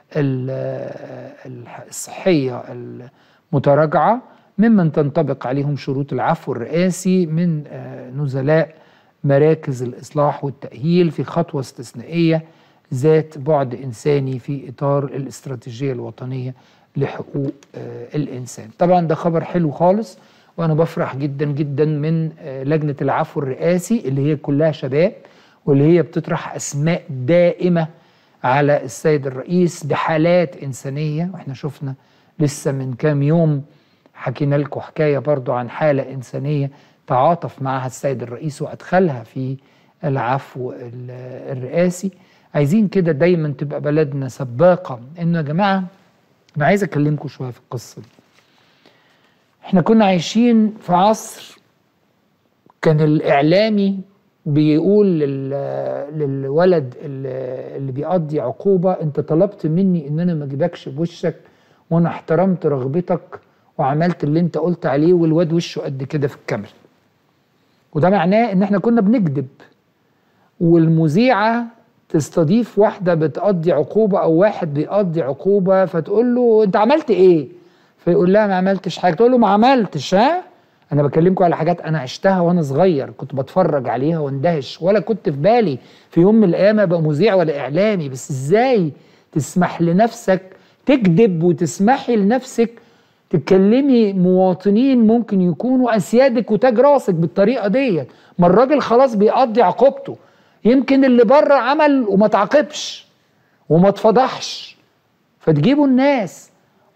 Speaker 1: الصحية المتراجعة ممن تنطبق عليهم شروط العفو الرئاسي من نزلاء مراكز الإصلاح والتأهيل في خطوة استثنائية ذات بعد إنساني في إطار الاستراتيجية الوطنية لحقوق الإنسان. طبعا ده خبر حلو خالص، وأنا بفرح جدا جدا من لجنة العفو الرئاسي اللي هي كلها شباب واللي هي بتطرح أسماء دائمة على السيد الرئيس بحالات إنسانية. وإحنا شفنا لسه من كام يوم حكينا لكم حكاية برضو عن حالة إنسانية تعاطف معها السيد الرئيس وأدخلها في العفو الرئاسي. عايزين كده دايما تبقى بلدنا سباقة. إنه يا جماعة أنا عايز أكلمكم شوية في القصة دي. إحنا كنا عايشين في عصر كان الإعلامي بيقول للولد اللي بيقضي عقوبة أنت طلبت مني إن أنا ما أجيبكش بوشك وأنا احترمت رغبتك وعملت اللي أنت قلت عليه، والواد وشه قد كده في الكاميرا. وده معناه إن إحنا كنا بنكذب. والمذيعة تستضيف واحدة بتقضي عقوبة أو واحد بيقضي عقوبة فتقول له أنت عملت إيه؟ فيقول لها ما عملتش حاجة. تقول له ما عملتش. ها؟ أنا بكلمكم على حاجات أنا عشتها وأنا صغير، كنت بتفرج عليها واندهش، ولا كنت في بالي في يوم من الأيام أبقى مذيع ولا إعلامي. بس إزاي تسمح لنفسك تكذب وتسمحي لنفسك تتكلمي مواطنين ممكن يكونوا أسيادك وتاج راسك بالطريقة ديت؟ ما الراجل خلاص بيقضي عقوبته. يمكن اللي بره عمل وما تعاقبش وما اتفضحش، فتجيبوا الناس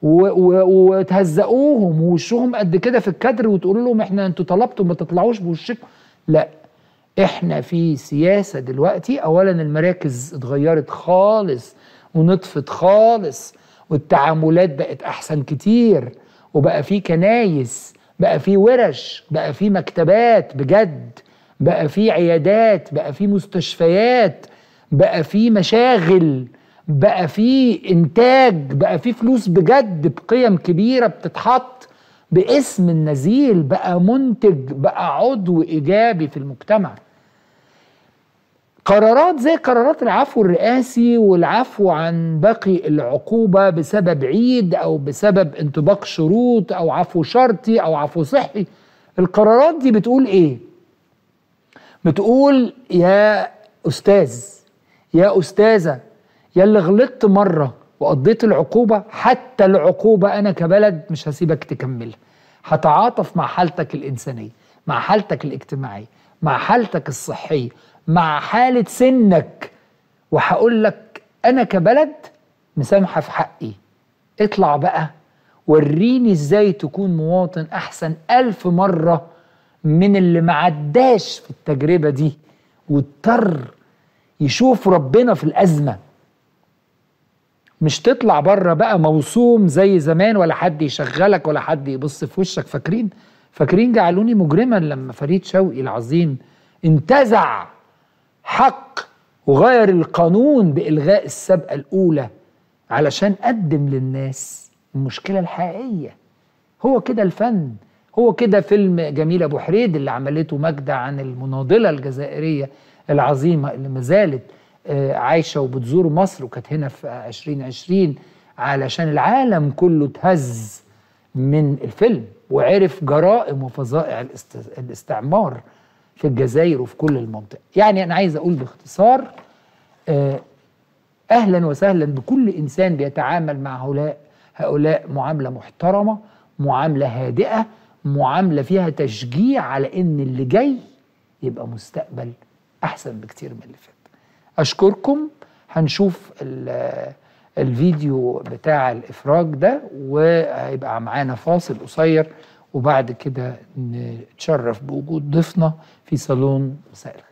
Speaker 1: وتهزقوهم ووشهم قد كده في الكادر وتقولوا لهم احنا انتوا طلبتوا ما تطلعوش بوشكم. لا، احنا في سياسة دلوقتي. اولا المراكز اتغيرت خالص ونطفت خالص، والتعاملات بقت احسن كتير، وبقى في كنايس، بقى في ورش، بقى في مكتبات بجد، بقى في عيادات، بقى في مستشفيات، بقى في مشاغل، بقى في إنتاج، بقى في فلوس بجد بقيم كبيرة بتتحط باسم النزيل، بقى منتج، بقى عضو إيجابي في المجتمع. قرارات زي قرارات العفو الرئاسي والعفو عن باقي العقوبة بسبب عيد أو بسبب انطباق شروط أو عفو شرطي أو عفو صحي، القرارات دي بتقول إيه؟ بتقول يا أستاذ، يا أستاذة، يا اللي غلطت مرة وقضيت العقوبة، حتى العقوبة أنا كبلد مش هسيبك تكملها، هتعاطف مع حالتك الإنسانية، مع حالتك الاجتماعية، مع حالتك الصحية، مع حالة سنك، وهقول لك أنا كبلد مسامحة في حقي. اطلع بقى وريني إزاي تكون مواطن أحسن ألف مرة من اللي معداش في التجربة دي واضطر يشوف ربنا في الأزمة مش تطلع بره بقى موسوم زي زمان، ولا حد يشغلك ولا حد يبص في وشك. فاكرين فاكرين جعلوني مجرما لما فريد شوقي العظيم انتزع حق وغير القانون بإلغاء السابقة الأولى علشان قدم للناس المشكلة الحقيقية. هو كده الفن، هو كده فيلم جميل أبو حريد اللي عملته ماجدة عن المناضلة الجزائرية العظيمة اللي ما زالت عايشة وبتزور مصر، وكانت هنا في عشرين عشرين علشان العالم كله اتهز من الفيلم وعرف جرائم وفظائع الاستعمار في الجزائر وفي كل المنطقة. يعني أنا عايز أقول باختصار أهلا وسهلا بكل إنسان بيتعامل مع هؤلاء هؤلاء معاملة محترمة، معاملة هادئة، معاملة فيها تشجيع على إن اللي جاي يبقى مستقبل أحسن بكتير من اللي فات. أشكركم. هنشوف الفيديو بتاع الإفراج ده وهيبقى معانا فاصل قصير، وبعد كده نتشرف بوجود ضيفنا في صالون مساء الخير.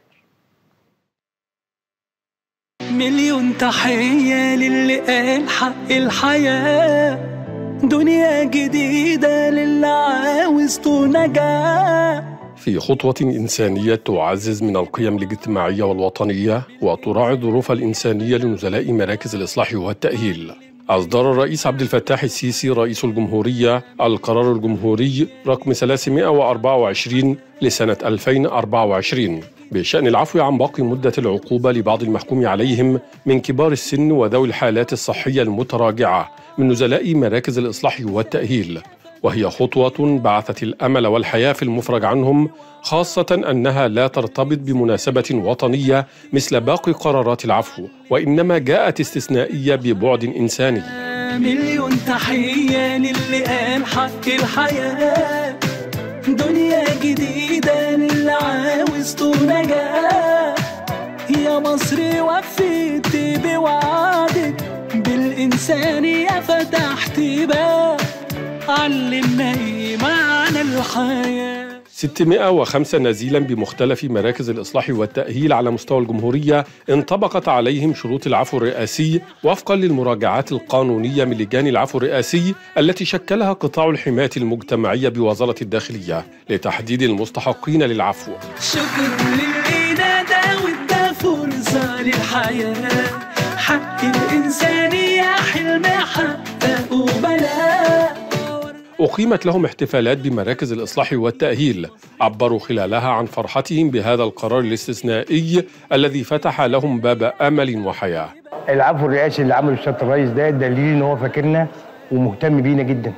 Speaker 6: مليون تحية للي قال حق الحياة، دنيا جديدة للي عاوز نجاة.
Speaker 7: في خطوة إنسانية تعزز من القيم الاجتماعية والوطنية وتراعي الظروف الإنسانية لنزلاء مراكز الإصلاح والتأهيل، أصدر الرئيس عبد الفتاح السيسي رئيس الجمهورية القرار الجمهوري رقم ثلاثمائة وأربعة وعشرين لسنة ألفين وأربعة وعشرين بشأن العفو عن باقي مدة العقوبة لبعض المحكوم عليهم من كبار السن وذوي الحالات الصحية المتراجعة من نزلاء مراكز الإصلاح والتأهيل، وهي خطوة بعثت الأمل والحياة في المفرج عنهم، خاصة أنها لا ترتبط بمناسبة وطنية مثل باقي قرارات العفو، وإنما جاءت استثنائية ببعد إنساني.
Speaker 6: مليون تحية للي قال حق الحياة، دنيا جديدة للي عاوز نجاة. يا مصر وفيت بوعدك، بالإنسانية فتحت باب، علمنا إيه معنى الحياة.
Speaker 7: ستمائة وخمسة نزيلا بمختلف مراكز الإصلاح والتأهيل على مستوى الجمهورية انطبقت عليهم شروط العفو الرئاسي وفقا للمراجعات القانونية من لجان العفو الرئاسي التي شكلها قطاع الحماية المجتمعية بوزارة الداخلية لتحديد المستحقين للعفو.
Speaker 6: شكر للي نادى وادى فرصة للحياة، حق الإنسانية حلم حققه بلاء.
Speaker 7: أقيمت لهم احتفالات بمراكز الإصلاح والتأهيل، عبروا خلالها عن فرحتهم بهذا القرار الاستثنائي الذي فتح لهم باب أمل وحياة.
Speaker 8: العفو الرئاسي اللي عمله السيادة الرئيس ده دليل إن هو فاكرنا ومهتم بينا جدا،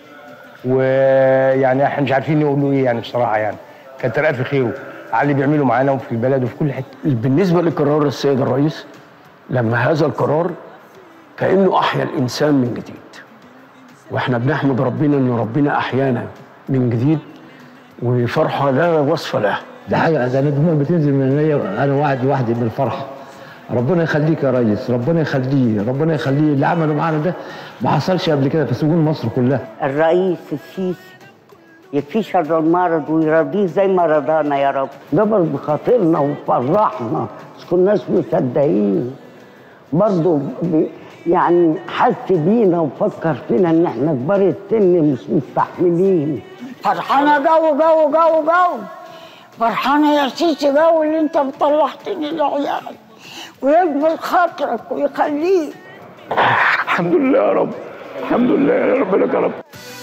Speaker 8: ويعني احنا مش عارفين نقول له إيه يعني بصراحة، يعني كتر ألف خيره على اللي بيعمله معانا وفي البلد وفي كل حتة.
Speaker 9: بالنسبة لقرار السيد الرئيس، لما هذا القرار كأنه أحيا الإنسان من جديد، واحنا بنحمد ربنا ان ربنا احيانا من جديد، وفرحه لا وصف لها.
Speaker 10: ده حاجه زي ما بتنزل من عينيا انا واحد لوحدي من الفرحه. ربنا يخليك يا ريس، ربنا يخليه، ربنا يخليه. اللي عمله معانا ده ما حصلش قبل كده في سجون مصر كلها.
Speaker 11: الرئيس السيسي يكفيه شر المرض ويرضيه زي ما رضانا يا رب. جبر بخاطرنا وفرحنا، مش كناش مصدقين برضه، يعني حس بينا وفكر فينا ان احنا كبار السن مش مستحملين.
Speaker 12: فرحانه جو جو جو جو فرحانه يا سيسي جو اللي انت طلعتني العيال، ويجمل خاطرك ويخليك.
Speaker 9: الحمد لله يا رب، الحمد لله يا رب لك يا رب.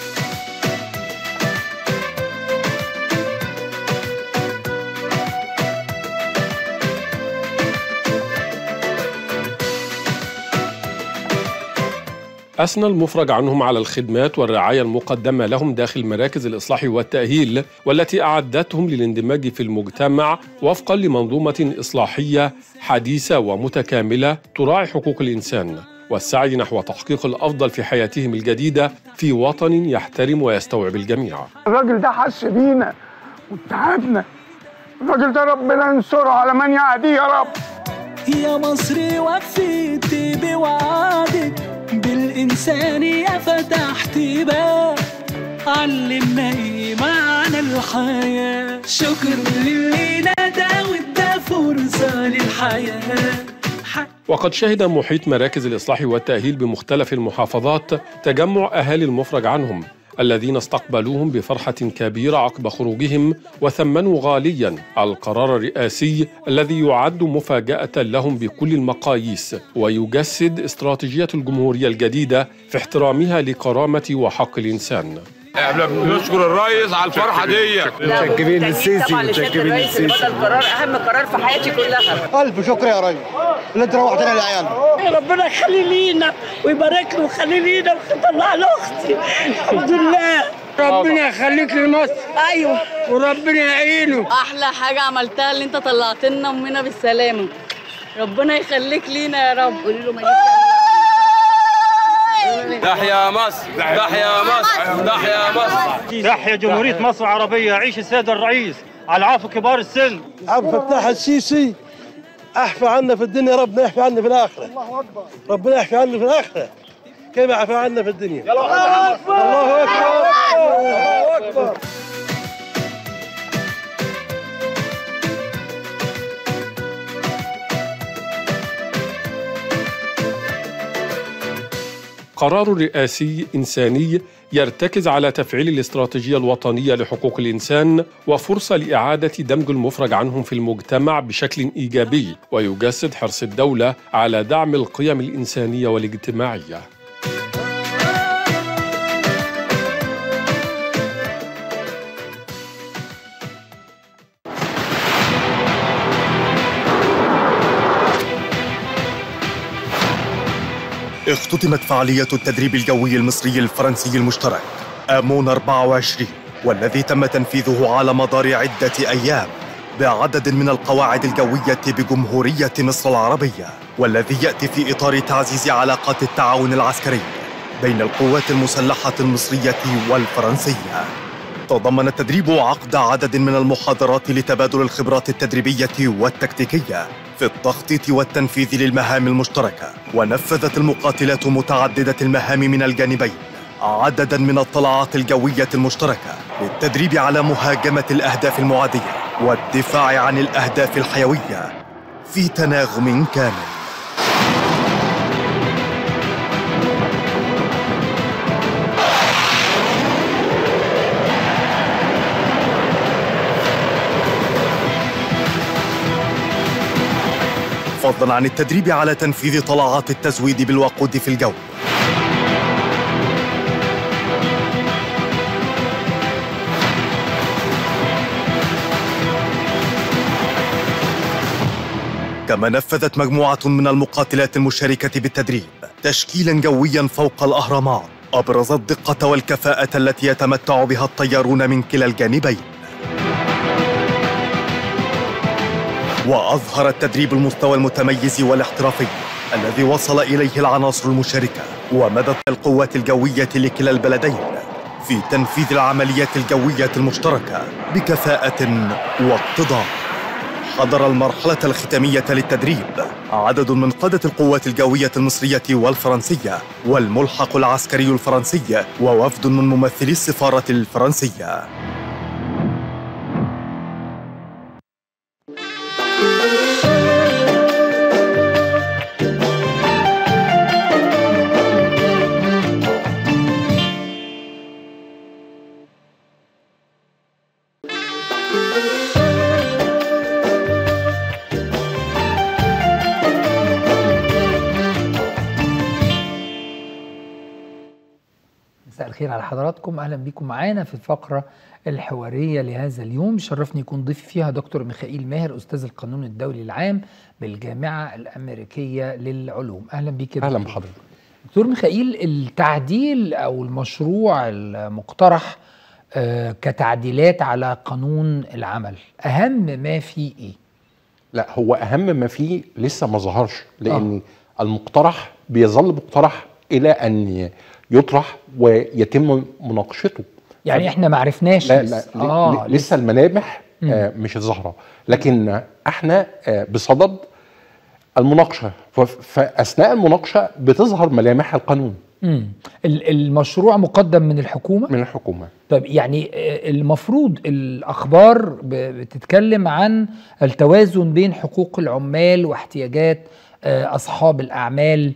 Speaker 7: أثنى المفرج عنهم على الخدمات والرعاية المقدمة لهم داخل مراكز الإصلاح والتأهيل، والتي أعدتهم للاندماج في المجتمع وفقا لمنظومة إصلاحية حديثة ومتكاملة تراعي حقوق الإنسان والسعي نحو تحقيق الأفضل في حياتهم الجديدة في وطن يحترم ويستوعب الجميع.
Speaker 9: الراجل ده حس بينا وتعبنا، الراجل ده ربنا ينصره على من يعاديه يا رب.
Speaker 6: يا مصر وفيت بوعدك، بالإنسانية فتحت باب، علمنا إيه معنى الحياة. شكر للي نادى وادى فرصة للحياة.
Speaker 7: وقد شهد محيط مراكز الإصلاح والتأهيل بمختلف المحافظات تجمع أهالي المفرج عنهم الذين استقبلوهم بفرحة كبيرة عقب خروجهم، وثمنوا غالياً القرار الرئاسي الذي يعد مفاجأة لهم بكل المقاييس، ويجسد استراتيجية الجمهورية الجديدة في احترامها لكرامة وحق الإنسان.
Speaker 13: احنا بنشكر الرئيس على الفرحه دي.
Speaker 14: متشكرين للسيسي، طبعا متشكرين للرئيس اللي بدأ القرار، اهم قرار في حياتي كلها.
Speaker 15: الف شكر يا ريس اللي انت روحتنا لعيالنا.
Speaker 12: ربنا يخلي لينا ويبارك له ويخلي لينا ويطلع لاختي. الحمد لله.
Speaker 15: ربنا يخليك لمصر.
Speaker 12: ايوه
Speaker 15: وربنا يعينه.
Speaker 16: احلى حاجه عملتها اللي انت طلعت لنا امنا بالسلامه. ربنا يخليك لينا يا رب. قولي له ما
Speaker 13: تحيا مصر، تحيا مصر، تحيا مصر،
Speaker 17: تحيا جمهورية مصر العربية، عيش السيد الرئيس على عافية كبار السن.
Speaker 18: عبد الفتاح السيسي احفى عنا في الدنيا، ربنا يحفى عنا في الآخرة. ربنا يحفى عنا في الآخرة كما عفى عنا في الدنيا. الله أكبر الله أكبر الله أكبر.
Speaker 7: قرار رئاسي إنساني يرتكز على تفعيل الاستراتيجية الوطنية لحقوق الإنسان، وفرصة لإعادة دمج المفرج عنهم في المجتمع بشكل إيجابي، ويجسد حرص الدولة على دعم القيم الإنسانية والاجتماعية.
Speaker 19: اختتمت فعالية التدريب الجوي المصري الفرنسي المشترك آمون أربعة وعشرين، والذي تم تنفيذه على مدار عدة أيام بعدد من القواعد الجوية بجمهورية مصر العربية، والذي يأتي في إطار تعزيز علاقات التعاون العسكري بين القوات المسلحة المصرية والفرنسية. تضمن التدريب عقد عدد من المحاضرات لتبادل الخبرات التدريبية والتكتيكية في التخطيط والتنفيذ للمهام المشتركة، ونفذت المقاتلات متعددة المهام من الجانبين عدداً من الطلعات الجوية المشتركة للتدريب على مهاجمة الأهداف المعادية والدفاع عن الأهداف الحيوية في تناغم كامل. فضلاً عن التدريب على تنفيذ طلعات التزويد بالوقود في الجو. كما نفذت مجموعة من المقاتلات المشاركة بالتدريب تشكيلاً جوياً فوق الأهرامات أبرز الدقة والكفاءة التي يتمتع بها الطيارون من كلا الجانبين. وأظهر التدريب المستوى المتميز والاحترافي الذي وصل إليه العناصر المشاركة ومدى القوات الجوية لكلا البلدين في تنفيذ العمليات الجوية المشتركة بكفاءة واقتدار. حضر المرحلة الختامية للتدريب عدد من قادة القوات الجوية المصرية والفرنسية والملحق العسكري الفرنسي ووفد من ممثلي السفارة الفرنسية.
Speaker 1: مساء الخير على حضراتكم، اهلا بكم معانا في الفقره الحواريه لهذا اليوم. شرفني يكون ضيفي فيها دكتور ميخائيل ماهر، استاذ القانون الدولي العام بالجامعه الامريكيه للعلوم. اهلا بيك يا دكتور.
Speaker 20: اهلا بحضرتك
Speaker 1: دكتور ميخائيل. التعديل او المشروع المقترح آه كتعديلات على قانون العمل، اهم ما فيه ايه؟
Speaker 20: لا، هو اهم ما فيه لسه ما ظهرش، لان آه. المقترح بيظل مقترح الى ان يطرح ويتم مناقشته.
Speaker 1: يعني احنا ما عرفناش
Speaker 20: لا لا آه لسه الملامح آه مش ظاهره، لكن احنا آه بصدد المناقشه، فاثناء المناقشه بتظهر ملامح القانون.
Speaker 1: امم المشروع مقدم من الحكومه
Speaker 20: من الحكومه.
Speaker 1: طيب يعني المفروض الاخبار بتتكلم عن التوازن بين حقوق العمال واحتياجات اصحاب الاعمال،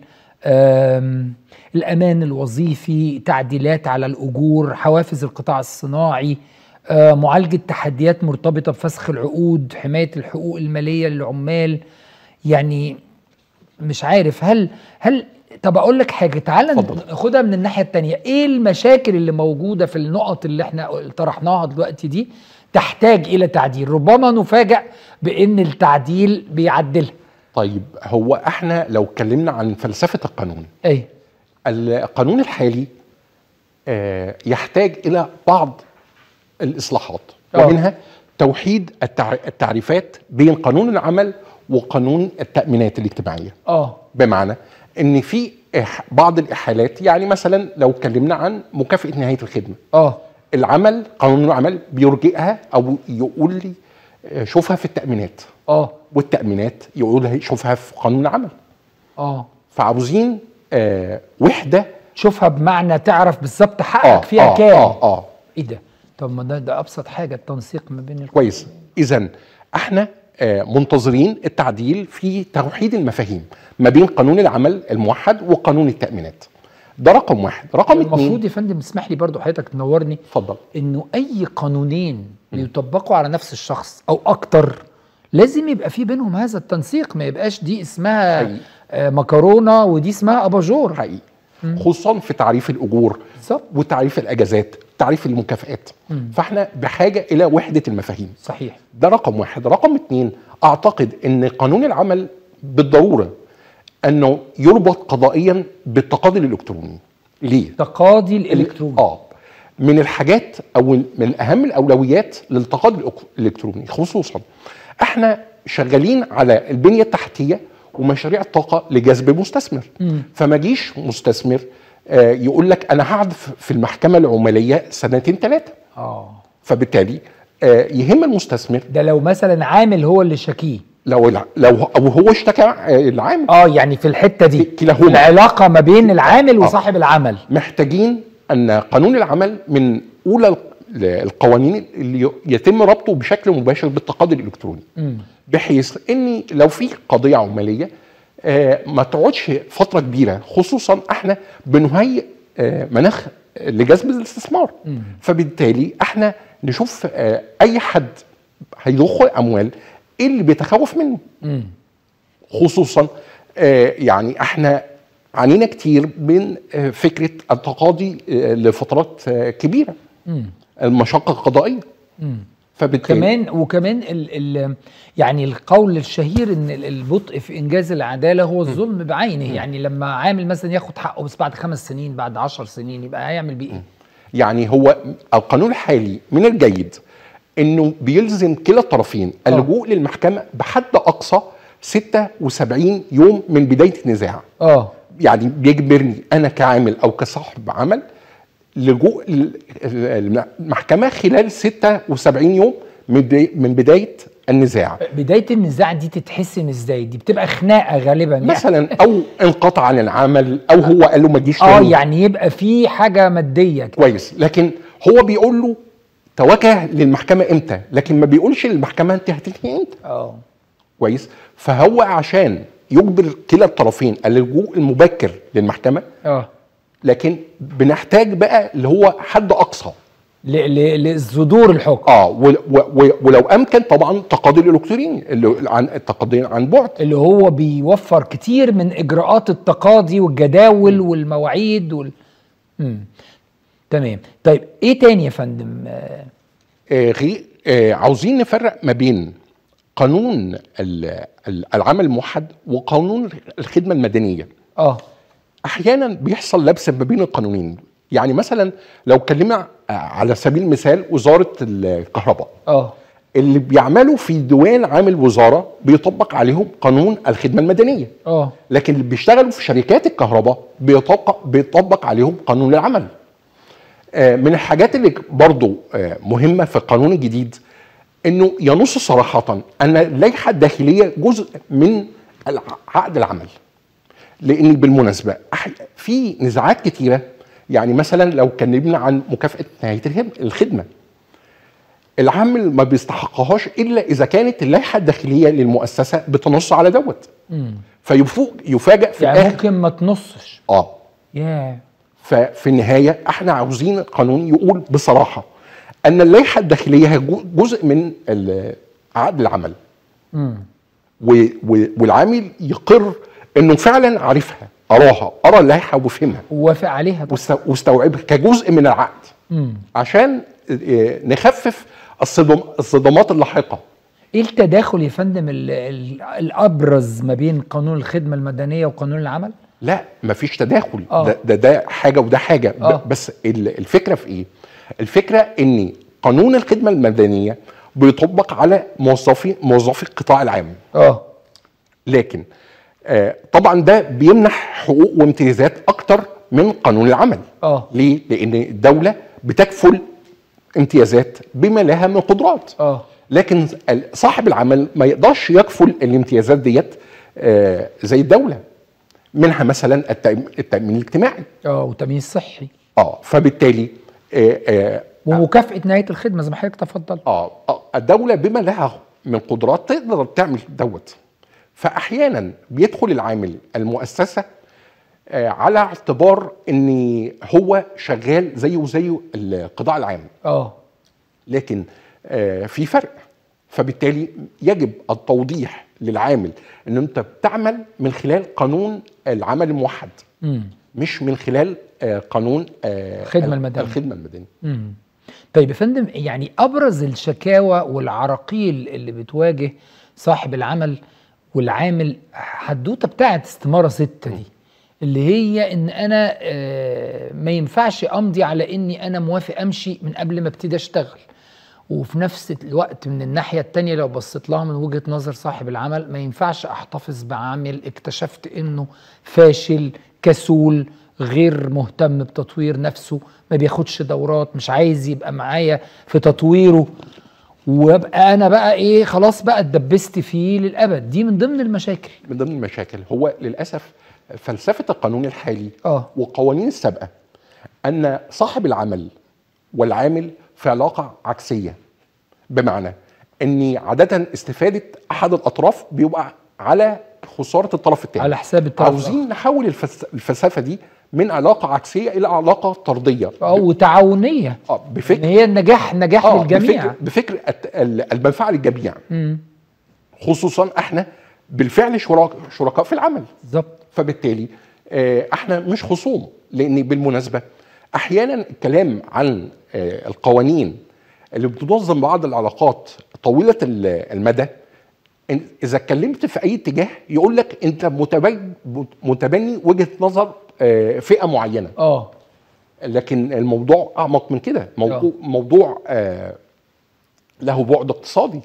Speaker 1: الامان الوظيفي، تعديلات على الاجور، حوافز القطاع الصناعي، معالجه تحديات مرتبطه بفسخ العقود، حمايه الحقوق الماليه للعمال. يعني مش عارف هل هل طب اقول لك حاجه، تعالى ناخدها من الناحيه الثانيه. ايه المشاكل اللي موجوده في النقط اللي احنا طرحناها دلوقتي دي تحتاج الى تعديل؟ ربما نفاجأ بان التعديل بيعدلها.
Speaker 20: طيب هو احنا لو اتكلمنا عن فلسفه القانون،
Speaker 1: ايه
Speaker 20: القانون الحالي آه يحتاج الى بعض الاصلاحات،
Speaker 1: أوه.
Speaker 20: ومنها توحيد التعريفات بين قانون العمل وقانون التأمينات الاجتماعيه.
Speaker 1: اه
Speaker 20: بمعنى ان في بعض الاحالات، يعني مثلا لو اتكلمنا عن مكافاه نهايه الخدمه،
Speaker 1: اه
Speaker 20: العمل قانون العمل بيرجئها او يقول لي شوفها في التأمينات،
Speaker 1: اه
Speaker 20: والتأمينات يقول شوفها في قانون العمل.
Speaker 1: اه
Speaker 20: فعاوزين آه وحده
Speaker 1: شوفها بمعنى تعرف بالظبط حقك
Speaker 20: آه
Speaker 1: فيها
Speaker 20: آه
Speaker 1: كام.
Speaker 20: اه اه
Speaker 1: ايه ده؟ طب ما ده, ده ابسط حاجه، التنسيق ما بين
Speaker 20: كويس. اذا احنا آه منتظرين التعديل في توحيد المفاهيم ما بين قانون العمل الموحد وقانون التأمينات. ده رقم واحد. رقم اتنين،
Speaker 1: المفروض يا فندم اسمح لي برضو حضرتك تنورني،
Speaker 20: اتفضل،
Speaker 1: انه اي قانونين بيطبقوا على نفس الشخص او اكتر لازم يبقى في بينهم هذا التنسيق، ما يبقاش دي اسمها حقيقي. آه مكرونه ودي اسمها اباجور.
Speaker 20: حقيقي. خصوصا في تعريف الاجور
Speaker 1: بالظبط
Speaker 20: وتعريف الاجازات، تعريف المكافآت. مم. فاحنا بحاجه الى وحده المفاهيم.
Speaker 1: صحيح.
Speaker 20: ده رقم واحد. رقم اتنين، اعتقد ان قانون العمل بالضروره انه يربط قضائيا بالتقاضي الالكتروني. ليه؟
Speaker 1: التقاضي الالكتروني
Speaker 20: اه من الحاجات او من اهم الاولويات للتقاضي الالكتروني، خصوصا احنا شغالين على البنيه التحتيه ومشاريع الطاقه لجذب المستثمر.
Speaker 1: مم.
Speaker 20: فما جيش مستثمر آه يقول لك انا هقعد في المحكمه العماليه سنتين ثلاثه.
Speaker 1: اه
Speaker 20: فبالتالي آه يهم المستثمر
Speaker 1: ده لو مثلا عامل هو اللي شاكيه،
Speaker 20: لو لو او هو اشتكى العامل.
Speaker 1: اه يعني في الحته دي
Speaker 20: كلاهما
Speaker 1: العلاقه ما بين العامل وصاحب آه. العمل.
Speaker 20: محتاجين ان قانون العمل من اولى القوانين اللي يتم ربطه بشكل مباشر بالتقاضي الالكتروني.
Speaker 1: م.
Speaker 20: بحيث ان لو في قضيه عماليه آه ما تقعدش فتره كبيره، خصوصا احنا بنهيئ آه مناخ لجذب الاستثمار. م. فبالتالي احنا نشوف آه اي حد هيضخ اموال ايه اللي بيتخوف منه.
Speaker 1: م.
Speaker 20: خصوصا آه يعني احنا عانينا كتير من آه فكره التقاضي آه لفترات آه كبيره.
Speaker 1: م.
Speaker 20: المشقه القضائيه.
Speaker 1: م.
Speaker 20: فبالتالي
Speaker 1: كمان وكمان ال ال يعني القول الشهير ان البطء في انجاز العداله هو الظلم بعينه. م. يعني لما عامل مثلا ياخد حقه بس بعد خمس سنين بعد عشر سنين يبقى هيعمل بيه ايه؟
Speaker 20: يعني هو القانون الحالي من الجيد انه بيلزم كلا الطرفين اللجوء للمحكمه بحد اقصى ستة وسبعين يوم من بدايه النزاع.
Speaker 1: اه
Speaker 20: يعني بيجبرني انا كعامل او كصاحب عمل لجوء المحكمه خلال ستة وسبعين يوم من بدايه النزاع.
Speaker 1: بدايه النزاع دي تتحسم ازاي؟ دي بتبقى خناقه غالبا يعني.
Speaker 20: مثلا او انقطع عن العمل او هو قال له ما تجيش
Speaker 1: اه يعني يبقى في حاجه ماديه كده.
Speaker 20: كويس. لكن هو بيقول له توجه للمحكمه امتى، لكن ما بيقولش للمحكمه انت هتنهي امتى.
Speaker 1: اه
Speaker 20: كويس. فهو عشان يجبر كلا الطرفين اللجوء المبكر للمحكمه
Speaker 1: اه
Speaker 20: لكن بنحتاج بقى اللي هو حد اقصى
Speaker 1: لصدور الحكم.
Speaker 20: اه ولو امكن طبعا التقاضي الالكتروني اللي عن التقاضي عن بعد،
Speaker 1: اللي هو بيوفر كتير من اجراءات التقاضي والجداول والمواعيد وال امم تمام. طيب ايه تاني يا فندم؟
Speaker 20: آه غير آه عاوزين نفرق ما بين قانون العمل الموحد وقانون الخدمه المدنيه.
Speaker 1: اه
Speaker 20: احيانا بيحصل لبس ما بين القانونين. يعني مثلا لو اتكلمنا على سبيل المثال وزاره الكهرباء،
Speaker 1: اه
Speaker 20: اللي بيعملوا في ديوان عام الوزاره بيطبق عليهم قانون الخدمه المدنيه.
Speaker 1: اه
Speaker 20: لكن اللي بيشتغلوا في شركات الكهرباء بيطبق بيطبق عليهم قانون العمل. آه من الحاجات اللي برضو آه مهمه في القانون الجديد انه ينص صراحه ان اللائحه الداخليه جزء من عقد العمل. لان بالمناسبه في نزاعات كتيره. يعني مثلا لو اتكلمنا عن مكافاه نهايه الخدمه، العامل ما بيستحقهاش الا اذا كانت اللائحه الداخليه للمؤسسه بتنص على دوت. فيفوق يفاجئ في
Speaker 1: يعني
Speaker 20: الاخر
Speaker 1: ممكن ما تنصش.
Speaker 20: اه
Speaker 1: ياه.
Speaker 20: ففي النهايه احنا عاوزين قانون يقول بصراحه ان اللائحه الداخليه هي جزء من عقد العمل.
Speaker 1: امم
Speaker 20: والعامل يقر انه فعلا عارفها، قراها، قرا اللائحه وفهمها
Speaker 1: ووافق عليها
Speaker 20: واستوعبها كجزء من العقد.
Speaker 1: امم
Speaker 20: عشان نخفف الصدم الصدمات اللاحقه.
Speaker 1: ايه التداخل يا فندم ال ال الابرز ما بين قانون الخدمه المدنيه وقانون العمل؟
Speaker 20: لا مفيش تداخل.
Speaker 1: آه.
Speaker 20: ده, ده ده حاجه وده حاجه.
Speaker 1: آه.
Speaker 20: بس الفكره في ايه؟ الفكره ان قانون الخدمه المدنيه بيطبق على موظفي موظفي القطاع العام.
Speaker 1: اه
Speaker 20: لكن آه طبعا ده بيمنح حقوق وامتيازات اكتر من قانون العمل.
Speaker 1: اه
Speaker 20: ليه؟ لان الدوله بتكفل امتيازات بما لها من قدرات.
Speaker 1: اه
Speaker 20: لكن صاحب العمل ما يقدرش يكفل الامتيازات ديت آه زي الدوله. منها مثلا التامين الاجتماعي.
Speaker 1: اه والتامين الصحي.
Speaker 20: اه فبالتالي آه آه
Speaker 1: ومكافاه نهايه الخدمه زي ما حضرتك تفضل.
Speaker 20: اه الدوله بما لها من قدرات تقدر تعمل دوت. فاحيانا بيدخل العامل المؤسسه آه على اعتبار ان هو شغال زيه زي القطاع العام.
Speaker 1: اه
Speaker 20: لكن آه في فرق. فبالتالي يجب التوضيح للعامل ان انت بتعمل من خلال قانون العمل الموحد.
Speaker 1: مم.
Speaker 20: مش من خلال آه قانون آه
Speaker 1: الخدمه المدنيه.
Speaker 20: الخدمه المدنيه.
Speaker 1: مم. طيب يا فندم، يعني ابرز الشكاوى والعراقيل اللي بتواجه صاحب العمل والعامل حدوته بتاعت استماره ستة دي، اللي هي ان انا آه ما ينفعش امضي على اني انا موافق امشي من قبل ما ابتدي اشتغل، وفي نفس الوقت من الناحيه التانيه لو بصيت لها من وجهه نظر صاحب العمل ما ينفعش احتفظ بعامل اكتشفت انه فاشل، كسول، غير مهتم بتطوير نفسه، ما بياخدش دورات، مش عايز يبقى معايا في تطويره، وابقى انا بقى ايه خلاص بقى اتدبست فيه للابد. دي من ضمن المشاكل.
Speaker 20: من ضمن المشاكل. هو للاسف فلسفه القانون الحالي
Speaker 1: اه
Speaker 20: والقوانين السابقه ان صاحب العمل والعامل في علاقه عكسيه. بمعنى ان عاده استفاده احد الاطراف بيبقى على خساره الطرف الثاني
Speaker 1: على حساب الطرف.
Speaker 20: عاوزين نحول الفلس... الفلسفه دي من علاقه عكسيه الى علاقه طرديه.
Speaker 1: اه وتعاونيه.
Speaker 20: اه بفكر
Speaker 1: ان هي النجاح نجاح
Speaker 20: آه
Speaker 1: للجميع.
Speaker 20: بفكر, بفكر المنفعه للجميع.
Speaker 1: مم.
Speaker 20: خصوصا احنا بالفعل شركاء شركاء في العمل.
Speaker 1: بالظبط.
Speaker 20: فبالتالي آه احنا مش خصوم. لان بالمناسبه احيانا الكلام عن آه القوانين اللي بتنظم بعض العلاقات طويله المدى، اذا اتكلمت في اي اتجاه يقول لك انت متبني متبني وجهه نظر آه فئه معينه.
Speaker 1: اه
Speaker 20: لكن الموضوع اعمق من كده. موضوع
Speaker 1: أوه.
Speaker 20: موضوع آه له بعد اقتصادي،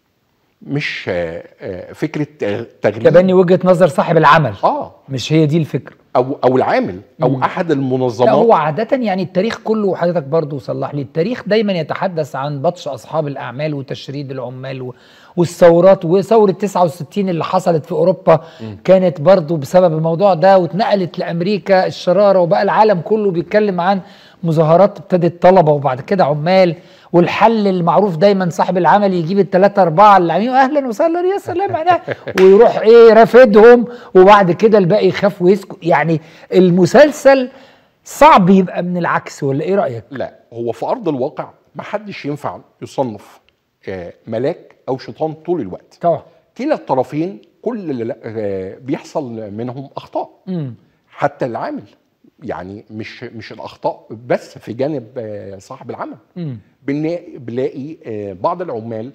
Speaker 20: مش آه آه فكره تغيير.
Speaker 1: تبني وجهه نظر صاحب العمل.
Speaker 20: اه
Speaker 1: مش هي دي الفكره.
Speaker 20: او او العامل او مم. احد المنظمات.
Speaker 1: لا هو عاده يعني التاريخ كله، وحضرتك برضو صلح لي، التاريخ دايما يتحدث عن بطش اصحاب الاعمال وتشريد العمال و... والثورات، وثوره تسعة وستين اللي حصلت في اوروبا م. كانت برضو بسبب الموضوع ده، واتنقلت لامريكا الشراره، وبقى العالم كله بيتكلم عن مظاهرات ابتدت طلبه وبعد كده عمال. والحل المعروف دايما صاحب العمل يجيب الثلاثه اربعه اللي عاملين اهلا وسهلا يا سلام على ويروح ايه رافدهم، وبعد كده الباقي يخاف ويسكت. يعني المسلسل صعب يبقى من العكس، ولا ايه رايك؟
Speaker 20: لا هو في ارض الواقع ما حدش ينفع يصنف ملاك او شيطان طول الوقت.
Speaker 1: طبعا
Speaker 20: كلا الطرفين كل اللي بيحصل منهم اخطاء.
Speaker 1: م.
Speaker 20: حتى العامل يعني مش مش الاخطاء بس في جانب صاحب العمل.
Speaker 1: م.
Speaker 20: بنلاقي بعض العمال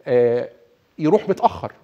Speaker 20: يروح متاخر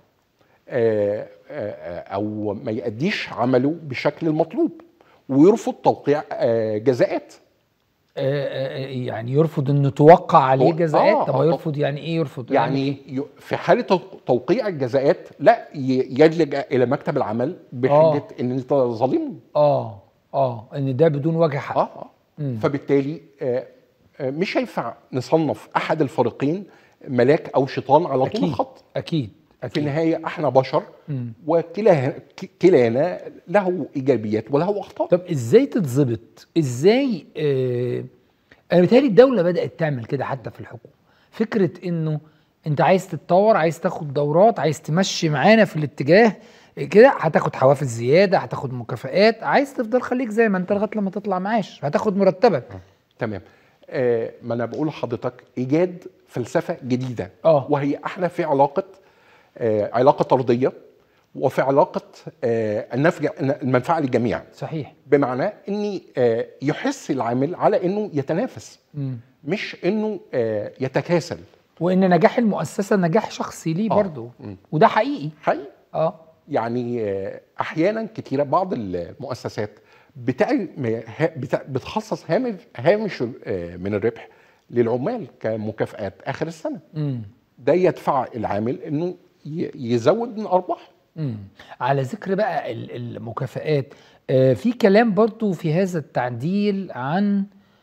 Speaker 20: او ما يأديش عمله بالشكل المطلوب ويرفض توقيع جزاءات.
Speaker 1: يعني يرفض انه توقع عليه جزاءات. آه طب يرفض يعني ايه يرفض؟
Speaker 20: يعني في حاله توقيع الجزاءات لا يلجأ الى مكتب العمل بحجه آه. ان انت ظالمني.
Speaker 1: اه اه ان ده بدون وجه حق.
Speaker 20: اه, آه. فبالتالي آه مش هينفع نصنف احد الفريقين ملاك او شيطان على طول الخط.
Speaker 1: اكيد
Speaker 20: أكيد. في النهايه احنا بشر وكلا كلانا له ايجابيات وله اخطاء.
Speaker 1: طب ازاي تتظبط؟ ازاي آه انا بيتهيألي الدوله بدات تعمل كده حتى في الحكومه، فكره انه انت عايز تتطور، عايز تاخد دورات، عايز تمشي معانا في الاتجاه كده، هتاخد حوافز زياده، هتاخد مكافآت، عايز تفضل خليك زي ما انت لغايه لما تطلع معاش، هتاخد مرتبك.
Speaker 20: تمام. آه ما انا بقول لحضرتك ايجاد فلسفه جديده.
Speaker 1: اه
Speaker 20: وهي احنا في علاقه آه علاقه طرديه، وفي علاقه آه النفع المنفعه للجميع.
Speaker 1: صحيح.
Speaker 20: بمعنى ان آه يحس العامل على انه يتنافس،
Speaker 1: مم.
Speaker 20: مش انه آه يتكاسل.
Speaker 1: وان نجاح المؤسسه نجاح شخصي ليه
Speaker 20: آه.
Speaker 1: برضه، وده حقيقي.
Speaker 20: حقيقي.
Speaker 1: اه
Speaker 20: يعني آه احيانا كتيره بعض المؤسسات بتاع بتخصص هامش هامش من الربح للعمال كمكافآت اخر السنه.
Speaker 1: مم.
Speaker 20: ده يدفع العامل انه يزود من ارباحه.
Speaker 1: على ذكر بقى المكافآت، آه في كلام برضو في هذا التعديل عن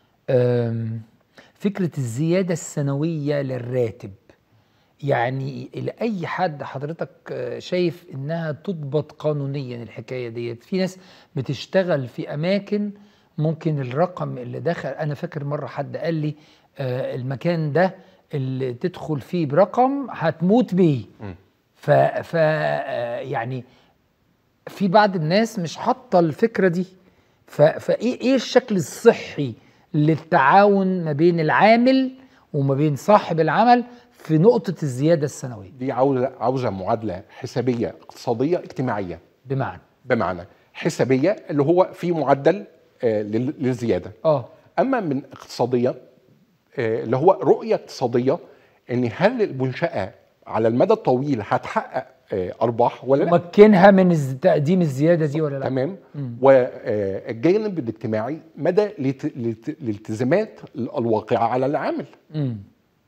Speaker 1: فكره الزياده السنويه للراتب. يعني لأي حد حضرتك شايف انها تضبط قانونيا الحكايه ديت؟ في ناس بتشتغل في اماكن ممكن الرقم اللي دخل، انا فاكر مره حد قال لي آه المكان ده اللي تدخل فيه برقم هتموت بيه. ف, ف يعني في بعض الناس مش حاطه الفكره دي. فايه ايه الشكل الصحي للتعاون ما بين العامل وما بين صاحب العمل في نقطة الزيادة السنوية؟
Speaker 20: دي عاوزة عاوزة معادلة حسابية اقتصادية اجتماعية.
Speaker 1: بمعنى
Speaker 20: بمعنى حسابية اللي هو في معدل آه للزيادة.
Speaker 1: اه
Speaker 20: أما من اقتصادية آه اللي هو رؤية اقتصادية، إن هل المنشأة على المدى الطويل هتحقق آه أرباح ولا لا؟
Speaker 1: مكنها من تقديم الزيادة دي ولا لا؟
Speaker 20: تمام. والجانب الاجتماعي مدى الالتزامات الواقعة على العامل.
Speaker 1: امم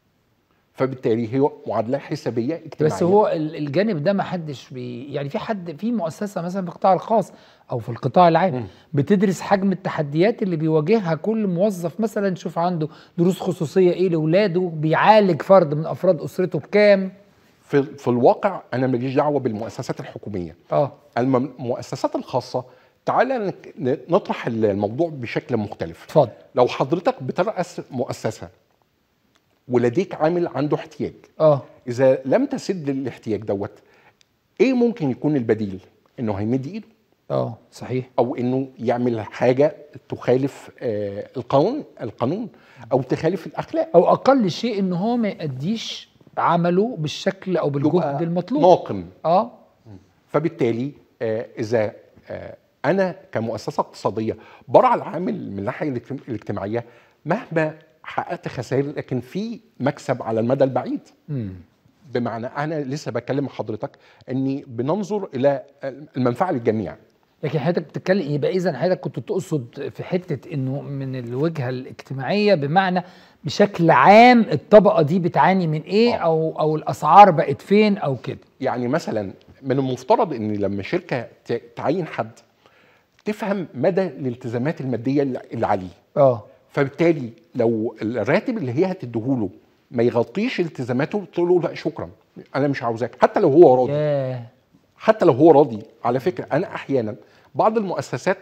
Speaker 20: فبالتالي هي معادله حسابيه اجتماعيه.
Speaker 1: بس هو الجانب ده ما حدش بي يعني في حد في مؤسسه مثلا في القطاع الخاص او في القطاع العام م. بتدرس حجم التحديات اللي بيواجهها كل موظف، مثلا شوف عنده دروس خصوصيه ايه لاولاده، بيعالج فرد من افراد اسرته بكام.
Speaker 20: في في الواقع انا ماليش دعوه بالمؤسسات الحكوميه.
Speaker 1: اه
Speaker 20: المؤسسات الخاصه تعالى نطرح الموضوع بشكل مختلف.
Speaker 1: اتفضل.
Speaker 20: لو حضرتك بترأس مؤسسه ولديك عامل عنده احتياج،
Speaker 1: اه
Speaker 20: اذا لم تسد الاحتياج دوت، ايه ممكن يكون البديل؟ انه هيمد ايده.
Speaker 1: اه صحيح.
Speaker 20: او انه يعمل حاجه تخالف آه القانون القانون او تخالف الاخلاق،
Speaker 1: او اقل شيء ان هو ما يأديش عمله بالشكل او بالجهد المطلوب.
Speaker 20: ناقم.
Speaker 1: اه
Speaker 20: فبالتالي آه اذا آه انا كمؤسسه اقتصاديه برعى العامل من الناحيه الاجتماعيه، مهما حققت خسائر لكن في مكسب على المدى البعيد.
Speaker 1: مم.
Speaker 20: بمعنى انا لسه بكلم مع حضرتك اني بننظر الى المنفعه للجميع.
Speaker 1: لكن حضرتك بتتكلم يبقى اذا حضرتك كنت تقصد في حته انه من الوجهه الاجتماعيه، بمعنى بشكل عام الطبقه دي بتعاني من ايه أوه. او او الاسعار بقت فين او كده.
Speaker 20: يعني مثلا من المفترض ان لما شركه تعين حد تفهم مدى الالتزامات الماديه اللي عليه.
Speaker 1: اه
Speaker 20: فبالتالي لو الراتب اللي هي هتديهوله ما يغطيش التزاماته، تقول له لا شكرا انا مش عاوزاك، حتى لو هو راضي.
Speaker 1: yeah.
Speaker 20: حتى لو هو راضي. على فكره انا احيانا بعض المؤسسات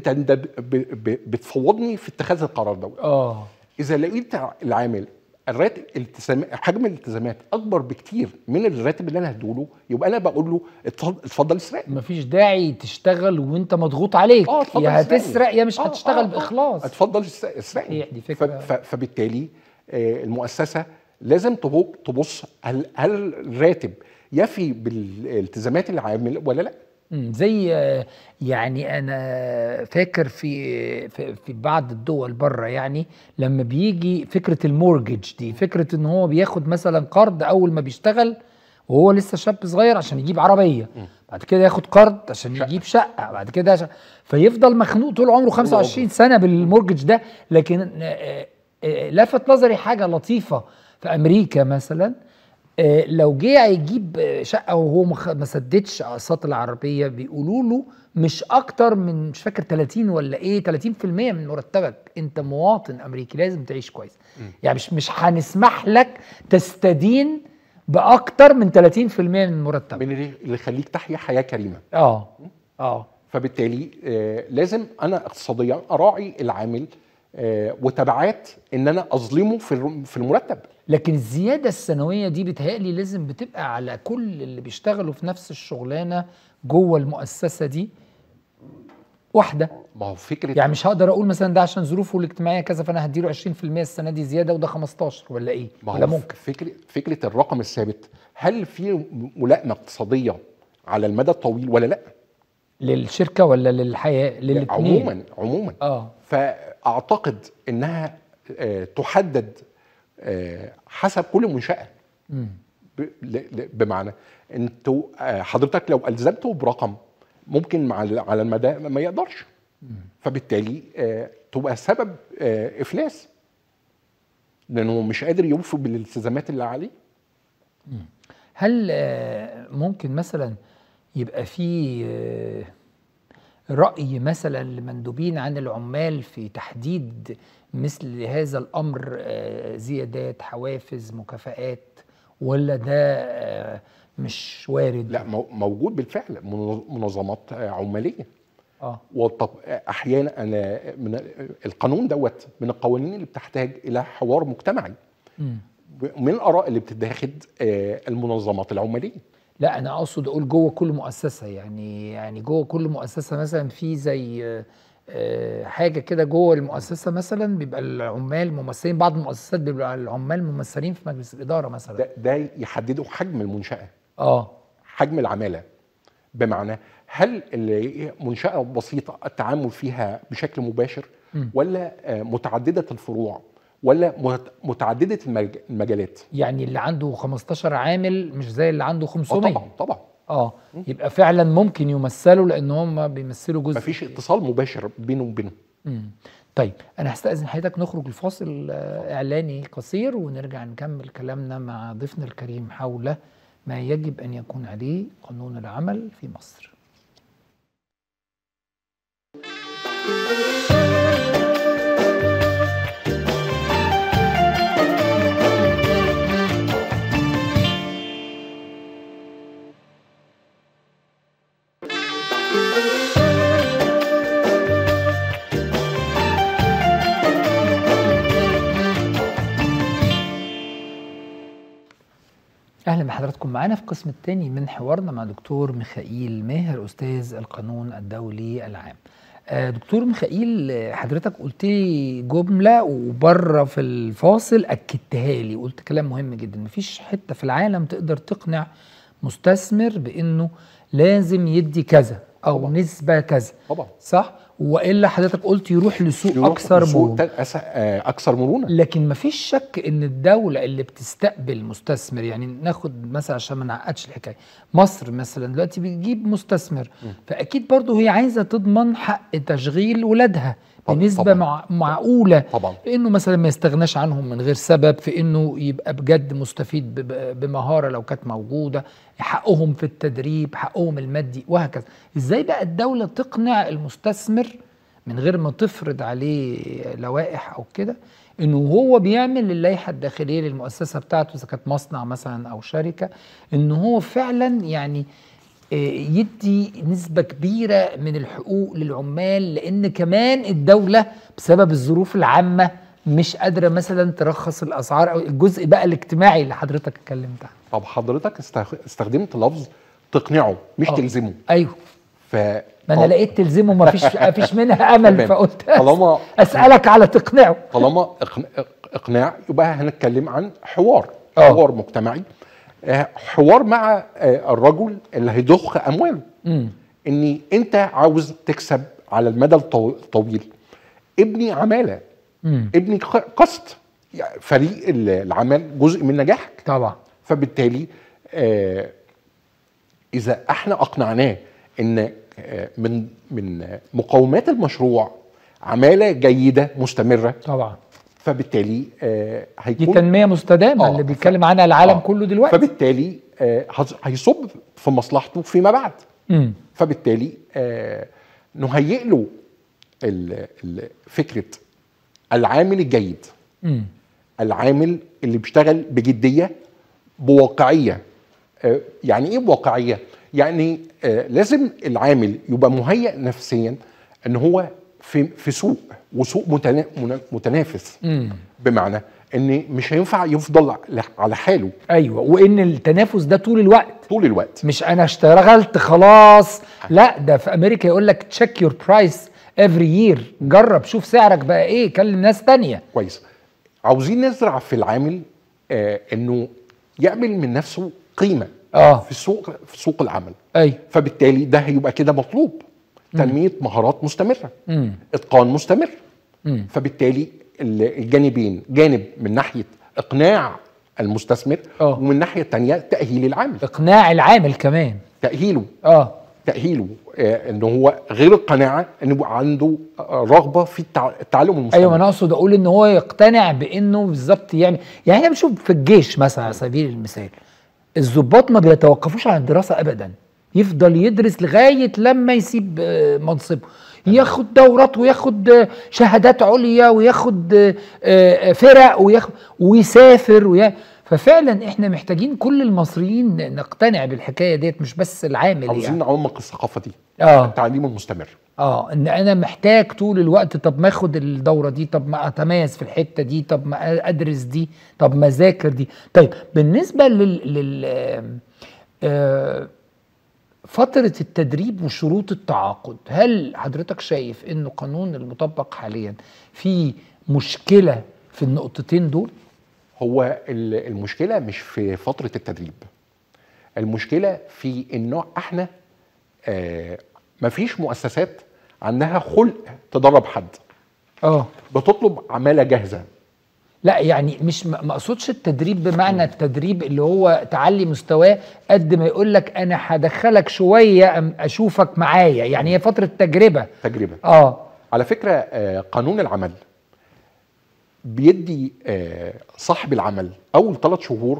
Speaker 20: بتفوضني في اتخاذ القرار ده.
Speaker 1: اه
Speaker 20: اذا لقيت العامل الراتب التزام حجم الالتزامات اكبر بكتير من الراتب اللي انا هديله، يبقى انا بقول له اتفضل اسرق.
Speaker 1: مفيش داعي تشتغل وانت مضغوط عليك.
Speaker 20: اه
Speaker 1: يا هتسرق يا مش آه هتشتغل آه باخلاص.
Speaker 20: اتفضل اسرق.
Speaker 1: دي فكره.
Speaker 20: فبالتالي آه المؤسسه لازم تبص هل هل الراتب يفي بالالتزامات العامل ولا لا.
Speaker 1: زي يعني انا فاكر في في, في بعض الدول بره، يعني لما بيجي فكره المورجج دي، فكره ان هو بياخد مثلا قرض اول ما بيشتغل وهو لسه شاب صغير عشان يجيب عربيه، بعد كده ياخد قرض عشان يجيب شقه، بعد كده عشان فيفضل مخنوق طول عمره خمسة وعشرين سنه بالمورجج ده. لكن لفت نظري حاجه لطيفه في امريكا مثلا، لو جه يجيب شقه وهو ما سددش اقساط العربيه، بيقولوا له مش اكتر من مش فاكر ثلاثين ولا ايه ثلاثين في المية من مرتبك، انت مواطن امريكي لازم تعيش كويس. م. يعني مش مش هنسمح لك تستدين باكتر من ثلاثين في المية من مرتبه،
Speaker 20: من اللي يخليك تحيا حياه كريمه.
Speaker 1: اه اه
Speaker 20: فبالتالي آه لازم انا اقتصاديا اراعي العامل آه وتبعات ان انا اظلمه في في المرتب.
Speaker 1: لكن الزياده السنويه دي بتهيألي لازم بتبقى على كل اللي بيشتغلوا في نفس الشغلانه جوه المؤسسه دي واحده.
Speaker 20: ما هو فكره
Speaker 1: يعني مش هقدر اقول مثلا ده عشان ظروفه الاجتماعيه كذا فانا هديله عشرين في المية السنه دي زياده وده خمستاشر ولا ايه؟ ولا ممكن
Speaker 20: فكره فكره الرقم الثابت، هل في ملائمه اقتصاديه على المدى الطويل ولا لا؟
Speaker 1: للشركه ولا للحياه؟ للاثنين
Speaker 20: عموما عموما
Speaker 1: اه
Speaker 20: فاعتقد انها آه تحدد آه حسب كل منشاه.
Speaker 1: امم
Speaker 20: بمعنى انتوا آه حضرتك لو الزمته برقم ممكن مع على المدى ما يقدرش، فبالتالي آه تبقى سبب آه افلاس لانه مش قادر يوفي بالالتزامات اللي عليه.
Speaker 1: هل آه ممكن مثلا يبقى في آه رأي مثلا لمندوبين عن العمال في تحديد مثل هذا الأمر، آه زيادات، حوافز، مكافآت، ولا ده آه مش وارد؟
Speaker 20: لا موجود بالفعل منظمات عماليه.
Speaker 1: اه
Speaker 20: وطب احيانا انا من القانون دوت من القوانين اللي بتحتاج الى حوار مجتمعي.
Speaker 1: مم.
Speaker 20: من الاراء اللي بتتاخد المنظمات العماليه.
Speaker 1: لا انا اقصد اقول جوه كل مؤسسه، يعني يعني جوه كل مؤسسه مثلا في زي حاجه كده جوه المؤسسه مثلا بيبقى العمال ممثلين، بعض المؤسسات بيبقى العمال ممثلين في مجلس الاداره مثلا.
Speaker 20: ده, ده يحددوا حجم المنشاه.
Speaker 1: اه
Speaker 20: حجم العماله، بمعنى هل اللي منشاه بسيطه التعامل فيها بشكل مباشر م. ولا متعدده الفروع ولا متعدده المجالات؟
Speaker 1: يعني اللي عنده خمستاشر عامل مش زي اللي عنده خمسمية.
Speaker 20: طبعا طبعا
Speaker 1: اه يبقى فعلا ممكن يمثلوا لان هم بيمثلوا جزء،
Speaker 20: مفيش اتصال مباشر بينه وبينهم.
Speaker 1: طيب انا هستأذن حضرتك نخرج لفاصل اعلاني قصير ونرجع نكمل كلامنا مع ضيفنا الكريم حول ما يجب ان يكون عليه قانون العمل في مصر. أهلا بحضراتكم معانا في القسم الثاني من حوارنا مع دكتور ميخائيل ماهر أستاذ القانون الدولي العام. دكتور ميخائيل، حضرتك قلت لي جملة وبره في الفاصل أكدتها لي، قلت كلام مهم جدا، مفيش حتة في العالم تقدر تقنع مستثمر بأنه لازم يدي كذا أو طبعا. نسبة كذا
Speaker 20: طبعا
Speaker 1: صح؟ والا حضرتك قلت يروح لسوق يروح اكثر مرونه
Speaker 20: اكثر مرونه.
Speaker 1: لكن مفيش شك ان الدوله اللي بتستقبل مستثمر، يعني ناخد مثلا عشان ما نعقدش الحكايه، مصر مثلا دلوقتي بتجيب مستثمر م. فاكيد برضه هي عايزه تضمن حق تشغيل ولادها بنسبه مع معقوله
Speaker 20: طبعا،
Speaker 1: في انه مثلا ما يستغناش عنهم من غير سبب، في انه يبقى بجد مستفيد بمهاره لو كانت موجوده، حقهم في التدريب، حقهم المادي وهكذا. ازاي بقى الدوله تقنع المستثمر من غير ما تفرض عليه لوائح او كده انه هو بيعمل اللائحه الداخليه للمؤسسه بتاعته اذا كانت مصنع مثلا او شركه، انه هو فعلا يعني يدي نسبة كبيرة من الحقوق للعمال، لأن كمان الدولة بسبب الظروف العامة مش قادرة مثلا ترخص الأسعار أو الجزء بقى الاجتماعي اللي حضرتك اتكلمت عنه.
Speaker 20: طب حضرتك استخدمت لفظ تقنعه مش أوه. تلزمه.
Speaker 1: أيوه
Speaker 20: ف
Speaker 1: ما أنا لقيت تلزمه ما فيش ما فيش منها أمل فقلت طالما أسألك على تقنعه.
Speaker 20: طالما إقناع يبقى هنتكلم عن حوار أوه. حوار مجتمعي، حوار مع الرجل اللي هيضخ امواله.
Speaker 1: م.
Speaker 20: اني انت عاوز تكسب على المدى الطويل، ابني عماله،
Speaker 1: م.
Speaker 20: ابني قسط، يعني فريق العمل جزء من نجاحك
Speaker 1: طبعا.
Speaker 20: فبالتالي آه اذا احنا اقنعناه ان آه من من مقومات المشروع عماله جيده مستمره
Speaker 1: طبعا،
Speaker 20: فبالتالي آه هيكون
Speaker 1: دي تنميه مستدامه آه اللي بيتكلم عنها العالم آه كله دلوقتي،
Speaker 20: فبالتالي آه هيصب في مصلحته فيما بعد.
Speaker 1: م.
Speaker 20: فبالتالي آه نهيئ له فكره العامل الجيد،
Speaker 1: م.
Speaker 20: العامل اللي بيشتغل بجديه بواقعيه. آه يعني ايه بواقعيه؟ يعني آه لازم العامل يبقى مهيئ نفسيا ان هو في في سوق، وسوق متنا متنافس.
Speaker 1: مم.
Speaker 20: بمعنى ان مش هينفع يفضل على حاله.
Speaker 1: ايوه، وان التنافس ده طول الوقت
Speaker 20: طول الوقت،
Speaker 1: مش انا اشتغلت خلاص. لا، ده في امريكا يقول لك تشيك يور برايس افري يير، جرب شوف سعرك بقى ايه، كلم ناس تانية.
Speaker 20: كويس. عاوزين نزرع في العامل آه انه يعمل من نفسه قيمه
Speaker 1: اه
Speaker 20: في سوق في سوق العمل.
Speaker 1: ايوه،
Speaker 20: فبالتالي ده هيبقى كده مطلوب تنميه مهارات مستمره،
Speaker 1: مم.
Speaker 20: اتقان مستمر.
Speaker 1: مم.
Speaker 20: فبالتالي الجانبين، جانب من ناحيه اقناع المستثمر
Speaker 1: أوه.
Speaker 20: ومن ناحيه تانية تاهيل العامل،
Speaker 1: اقناع العامل كمان،
Speaker 20: تاهيله
Speaker 1: اه
Speaker 20: تاهيله آه ان هو غير القناعه ان يبقى عنده رغبه في التعلم المستمر.
Speaker 1: ايوه، انا اقصد اقول ان هو يقتنع بانه بالظبط. يعني يعني احنا بنشوف في الجيش مثلا على سبيل المثال، الضباط ما بيتوقفوش عن الدراسه ابدا، يفضل يدرس لغايه لما يسيب منصبه، ياخد دورات وياخد شهادات عليا وياخد فرق وياخد ويسافر ويا ففعلا احنا محتاجين كل المصريين نقتنع بالحكايه ديت، مش بس العامل.
Speaker 20: عاوزين
Speaker 1: يعني
Speaker 20: نعمق الثقافه دي،
Speaker 1: اه
Speaker 20: التعليم المستمر.
Speaker 1: اه ان انا محتاج طول الوقت، طب ما اخد الدوره دي، طب ما اتميز في الحته دي، طب ما ادرس دي، طب ما اذاكر دي. طيب بالنسبه لل, لل... آه... فتره التدريب وشروط التعاقد، هل حضرتك شايف انه قانون المطبق حاليا في مشكله في النقطتين دول؟
Speaker 20: هو المشكله مش في فتره التدريب، المشكله في انه احنا آه مفيش مؤسسات عندها خلق تدرب حد.
Speaker 1: اه
Speaker 20: بتطلب عماله جاهزه.
Speaker 1: لا يعني مش ما اقصدش التدريب بمعنى التدريب اللي هو تعلي مستواه، قد ما يقول لك انا هدخلك شويه اشوفك معايا، يعني هي فتره تجربه.
Speaker 20: تجربه
Speaker 1: اه
Speaker 20: على فكره آه قانون العمل بيدي آه صاحب العمل اول ثلاث شهور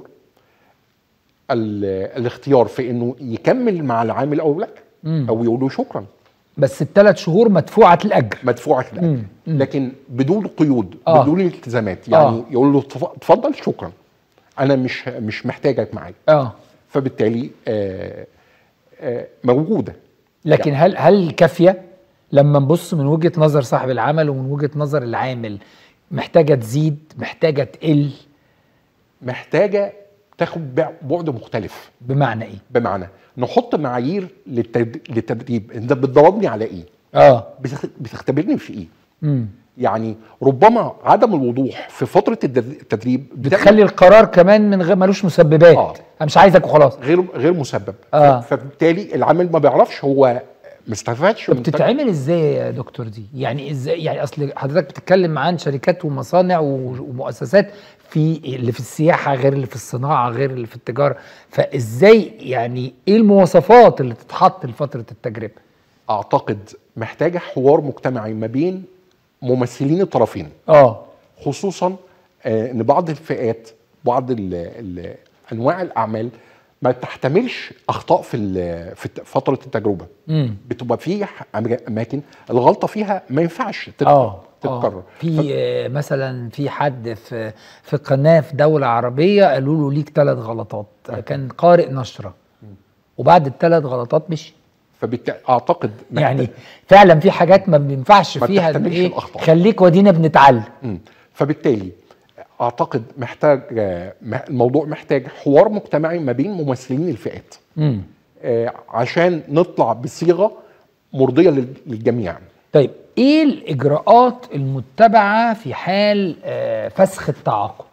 Speaker 20: الاختيار في انه يكمل مع العامل او لا،
Speaker 1: مم.
Speaker 20: او يقول له شكرا.
Speaker 1: بس الثلاث شهور مدفوعه الاجر،
Speaker 20: مدفوعه الاجر، مم. مم. لكن بدون قيود،
Speaker 1: آه.
Speaker 20: بدون التزامات. يعني
Speaker 1: آه.
Speaker 20: يقول له اتفضل شكرا، انا مش مش محتاجك معايا.
Speaker 1: اه
Speaker 20: فبالتالي آه آه موجوده.
Speaker 1: لكن يعني هل هل كافيه لما نبص من وجهه نظر صاحب العمل ومن وجهه نظر العامل؟ محتاجه تزيد، محتاجه تقل،
Speaker 20: محتاجه تاخد بعد مختلف.
Speaker 1: بمعنى ايه؟
Speaker 20: بمعنى نحط معايير للتدريب. انت بتدربني على ايه؟
Speaker 1: اه
Speaker 20: بتختبرني في ايه؟
Speaker 1: امم
Speaker 20: يعني ربما عدم الوضوح في فتره التدريب
Speaker 1: بتخلي القرار كمان من غير ملوش مسببات. آه. انا مش عايزك وخلاص،
Speaker 20: غير غير مسبب.
Speaker 1: آه.
Speaker 20: فبالتالي العامل ما بيعرفش هو ما استفادش.
Speaker 1: بتتعمل ازاي يا دكتور دي؟ يعني ازاي؟ يعني اصل حضرتك بتتكلم عن شركات ومصانع ومؤسسات في اللي في السياحه غير اللي في الصناعه غير اللي في التجاره، فازاي يعني ايه المواصفات اللي تتحط لفتره التجربه؟
Speaker 20: اعتقد محتاجه حوار مجتمعي ما بين ممثلين الطرفين.
Speaker 1: اه
Speaker 20: خصوصا آه ان بعض الفئات، بعض ال ال انواع الاعمال ما تحتملش اخطاء في في فتره التجربه.
Speaker 1: مم.
Speaker 20: بتبقى في اماكن الغلطه فيها ما ينفعش
Speaker 1: اه
Speaker 20: تتكرر.
Speaker 1: في ف... مثلا في حد في في قناه في دوله عربيه قالوا له ليك ثلاث غلطات، آه. كان قارئ نشره وبعد الثلاث غلطات مشي.
Speaker 20: فبالتالي اعتقد
Speaker 1: يعني فعلا في حاجات ما بينفعش فيها ايه، خليك ودينا بنتعلم.
Speaker 20: فبالتالي اعتقد محتاج الموضوع محتاج حوار مجتمعي ما بين ممثلين الفئات.
Speaker 1: امم
Speaker 20: آه عشان نطلع بصيغه مرضيه للجميع.
Speaker 1: طيب ايه الاجراءات المتبعه في حال آه فسخ التعاقد؟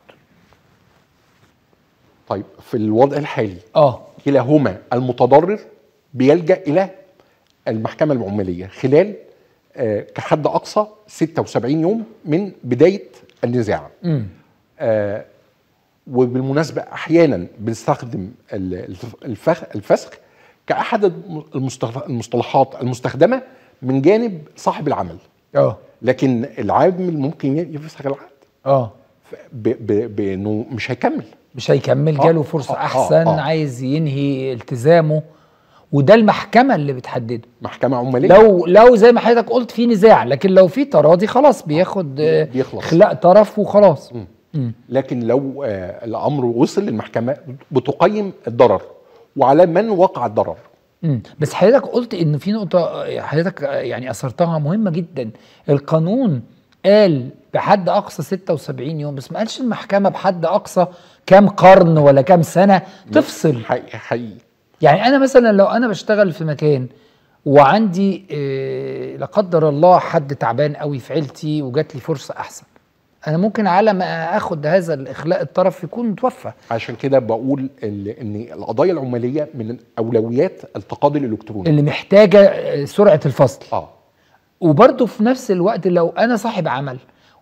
Speaker 20: طيب في الوضع الحالي
Speaker 1: اه
Speaker 20: كلاهما المتضرر بيلجأ الى المحكمه العماليه خلال آه كحد اقصى ستة وسبعين يوم من بدايه النزاع.
Speaker 1: امم
Speaker 20: آه وبالمناسبه احيانا بنستخدم الفخ الفسخ كاحد المصطلحات المستخدمه من جانب صاحب العمل.
Speaker 1: اه
Speaker 20: لكن العامل ممكن يفسخ العقد.
Speaker 1: اه
Speaker 20: بانه مش هيكمل
Speaker 1: مش هيكمل جاله فرصه آه احسن. آه آه. عايز ينهي التزامه، وده المحكمه اللي بتحدده،
Speaker 20: محكمه عماليه.
Speaker 1: لو لو زي ما حضرتك قلت في نزاع، لكن لو في تراضي خلاص بياخد
Speaker 20: بيخلص
Speaker 1: خلاء طرف وخلاص.
Speaker 20: م. م. لكن لو آه الامر وصل للمحكمه بتقيم الضرر وعلى من وقع الضرر.
Speaker 1: امم بس حضرتك قلت ان في نقطه حضرتك يعني اثرتها مهمه جدا. القانون قال بحد اقصى ستة وسبعين يوم، بس ما قالش المحكمه بحد اقصى كام قرن ولا كام سنه تفصل.
Speaker 20: حقيقي حقيقي.
Speaker 1: يعني انا مثلا لو انا بشتغل في مكان وعندي إيه لا قدر الله حد تعبان قوي في عيلتي وجات لي فرصه احسن، انا ممكن على ما اخد هذا الاخلاء الطرف يكون متوفى.
Speaker 20: عشان كده بقول ان القضايا العماليه من اولويات التقاضي الالكتروني
Speaker 1: اللي محتاجه سرعه الفصل.
Speaker 20: اه
Speaker 1: وبرضه في نفس الوقت لو انا صاحب عمل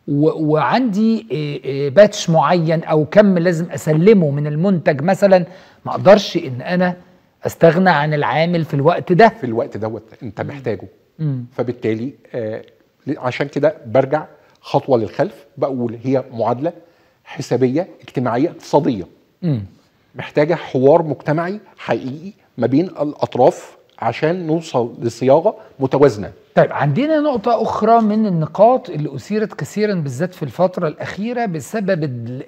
Speaker 1: وعندي باتش معين او كم لازم اسلمه من المنتج مثلا، ما اقدرش ان انا استغنى عن العامل في الوقت ده.
Speaker 20: في الوقت دوت انت محتاجه.
Speaker 1: مم.
Speaker 20: فبالتالي آه عشان كده برجع خطوه للخلف، بقول هي معادله حسابيه اجتماعيه اقتصاديه.
Speaker 1: مم.
Speaker 20: محتاجه حوار مجتمعي حقيقي ما بين الاطراف عشان نوصل لصياغه متوازنه.
Speaker 1: طيب عندنا نقطة أخرى من النقاط اللي أثيرت كثيرا بالذات في الفترة الأخيرة بسبب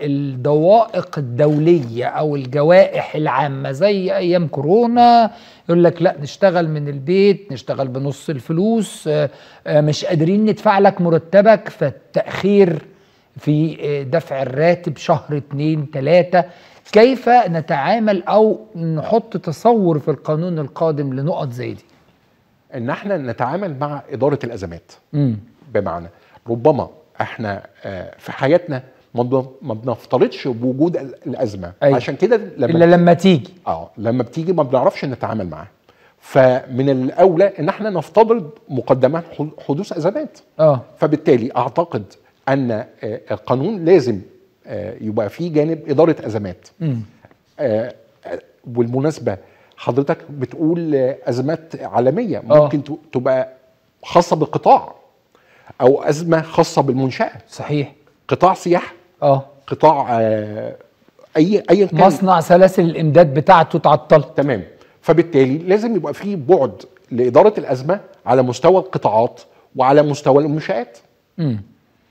Speaker 1: الضوائق الدولية أو الجوائح العامة زي أيام كورونا، يقول لك لا نشتغل من البيت، نشتغل بنص الفلوس، مش قادرين ندفع لك مرتبك، فالتأخير في دفع الراتب شهر اتنين تلاتة. كيف نتعامل أو نحط تصور في القانون القادم لنقط زي دي؟
Speaker 20: ان احنا نتعامل مع اداره الازمات.
Speaker 1: مم.
Speaker 20: بمعنى ربما احنا في حياتنا ما بنفترضش بوجود الازمه.
Speaker 1: أيوة.
Speaker 20: عشان كده
Speaker 1: لما الا لما تيجي
Speaker 20: اه لما بتيجي ما بنعرفش نتعامل معاها. فمن الاولى ان احنا نفترض مقدمات حدوث ازمات.
Speaker 1: اه
Speaker 20: فبالتالي اعتقد ان القانون لازم يبقى فيه جانب اداره ازمات.
Speaker 1: مم.
Speaker 20: آه والمناسبه حضرتك بتقول ازمات عالميه ممكن أوه. تبقى خاصه بالقطاع او ازمه خاصه بالمنشاه.
Speaker 1: صحيح.
Speaker 20: قطاع سياحه،
Speaker 1: اه
Speaker 20: قطاع آه اي اي
Speaker 1: كان مصنع سلاسل الامداد بتاعته اتعطلت.
Speaker 20: تمام. فبالتالي لازم يبقى في بعد لاداره الازمه على مستوى القطاعات وعلى مستوى المنشات.
Speaker 1: امم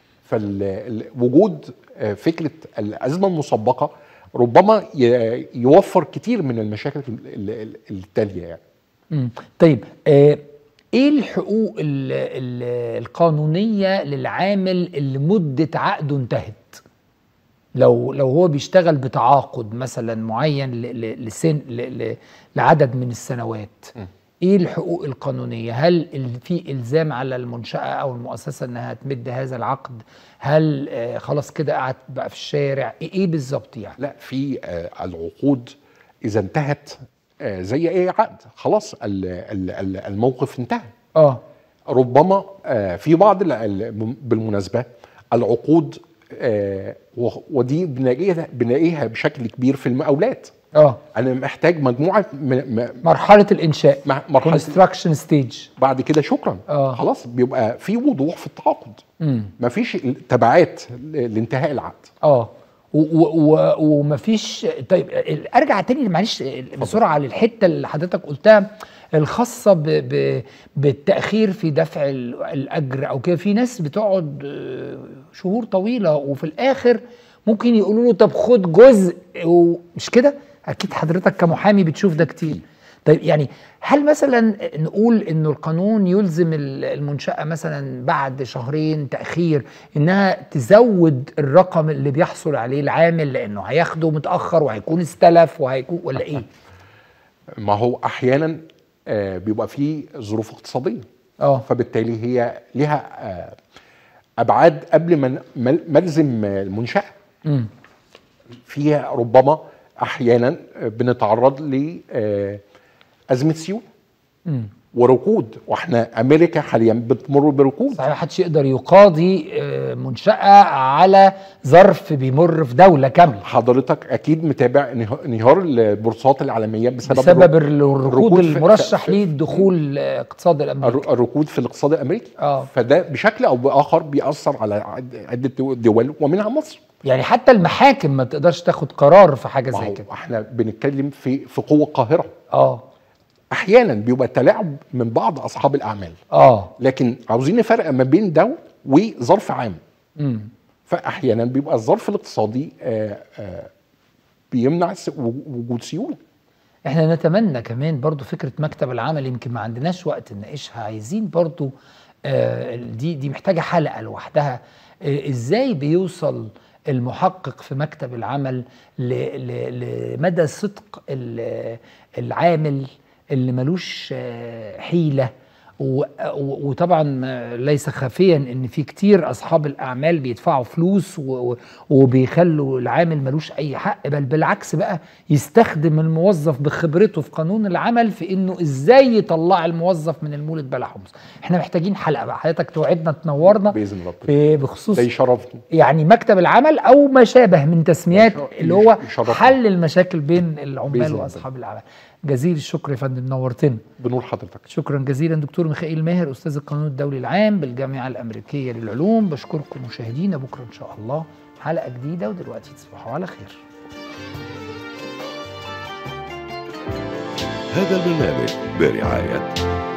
Speaker 20: فوجود فكره الازمه المسبقه ربما يوفر كتير من المشاكل التاليه يعني.
Speaker 1: امم طيب آه ايه الحقوق ال ال القانونيه للعامل اللي مده عقده انتهت؟ لو لو هو بيشتغل بتعاقد مثلا معين لسن لعدد من السنوات، م. ايه الحقوق القانونيه؟ هل في الزام على المنشاه او المؤسسه انها تمد هذا العقد؟ هل آه خلاص كده قعدت بقى في الشارع؟ ايه, إيه بالظبط يعني؟
Speaker 20: لا، في آه العقود اذا انتهت آه زي اي عقد خلاص الموقف انتهى.
Speaker 1: اه
Speaker 20: ربما آه في بعض بالمناسبه العقود آه ودي بنلاقيها بنلاقيها بشكل كبير في المقاولات.
Speaker 1: اه
Speaker 20: انا محتاج مجموعه م...
Speaker 1: مرحله الانشاء،
Speaker 20: مرحله
Speaker 1: كونستراكشن ستيج،
Speaker 20: بعد كده شكرا.
Speaker 1: آه.
Speaker 20: خلاص بيبقى في وضوح في التعاقد،
Speaker 1: امم
Speaker 20: مفيش تبعات لانتهاء العقد.
Speaker 1: اه ومفيش. طيب ارجع تاني معلش بسرعه للحته اللي حضرتك قلتها الخاصه ب... ب... بالتاخير في دفع الاجر او كده. في ناس بتقعد شهور طويله وفي الاخر ممكن يقولوا له طب خد جزء، ومش كده؟ اكيد حضرتك كمحامي بتشوف ده كتير. طيب يعني هل مثلا نقول انه القانون يلزم المنشأة مثلا بعد شهرين تأخير انها تزود الرقم اللي بيحصل عليه العامل لانه هياخده متأخر وهيكون استلف وهيكون، ولا ايه؟
Speaker 20: ما هو احيانا آه بيبقى فيه ظروف اقتصادية،
Speaker 1: اه
Speaker 20: فبالتالي هي لها آه ابعاد قبل ما ملزم المنشأة.
Speaker 1: امم
Speaker 20: فيها ربما احيانا بنتعرض ل آه أزمة سيول وركود، واحنا امريكا حاليا بتمر بركود.
Speaker 1: صحيح، محدش يقدر يقاضي منشأة على ظرف بيمر في دولة كاملة.
Speaker 20: حضرتك اكيد متابع انهيار البورصات العالمية بسبب,
Speaker 1: بسبب الركود المرشح للدخول الاقتصاد الامريكي،
Speaker 20: الركود في الاقتصاد الامريكي.
Speaker 1: اه
Speaker 20: فده بشكل او باخر بيأثر على عدة دول ومنها مصر.
Speaker 1: يعني حتى المحاكم ما بتقدرش تاخد قرار في حاجة زي كده.
Speaker 20: احنا بنتكلم في في قوة قاهرة.
Speaker 1: اه
Speaker 20: احيانا بيبقى تلاعب من بعض اصحاب الاعمال.
Speaker 1: اه
Speaker 20: لكن عاوزين نفرق ما بين ده وظرف عام.
Speaker 1: امم
Speaker 20: فاحيانا بيبقى الظرف الاقتصادي آآ آآ بيمنع وجود سيوله.
Speaker 1: احنا نتمنى كمان برضو فكره مكتب العمل، يمكن ما عندناش وقت نناقشها، عايزين برضو آه دي دي محتاجه حلقه لوحدها. آه ازاي بيوصل المحقق في مكتب العمل لمدى صدق العامل اللي ملوش آه حيله، وطبعا ليس خافيا ان في كتير اصحاب الاعمال بيدفعوا فلوس وبيخلوا العامل ملوش اي حق، بل بالعكس بقى يستخدم الموظف بخبرته في قانون العمل في انه ازاي يطلع الموظف من المولد بلا حمص. احنا محتاجين حلقه بقى حضرتك توعدنا تنورنا
Speaker 20: باذن الله
Speaker 1: بخصوص
Speaker 20: ده يشرفني
Speaker 1: يعني مكتب العمل او ما شابه من تسميات اللي هو حل المشاكل بين العمال واصحاب الاعمال. جزيل الشكر يا فندم، نورتنا.
Speaker 20: بنور حضرتك.
Speaker 1: شكرا جزيلا دكتور ميخائيل ماهر استاذ القانون الدولي العام بالجامعه الامريكيه للعلوم. بشكركم مشاهدينا، بكره ان شاء الله حلقه جديده، ودلوقتي تصبحوا على خير.
Speaker 21: هذا البرنامج برعايه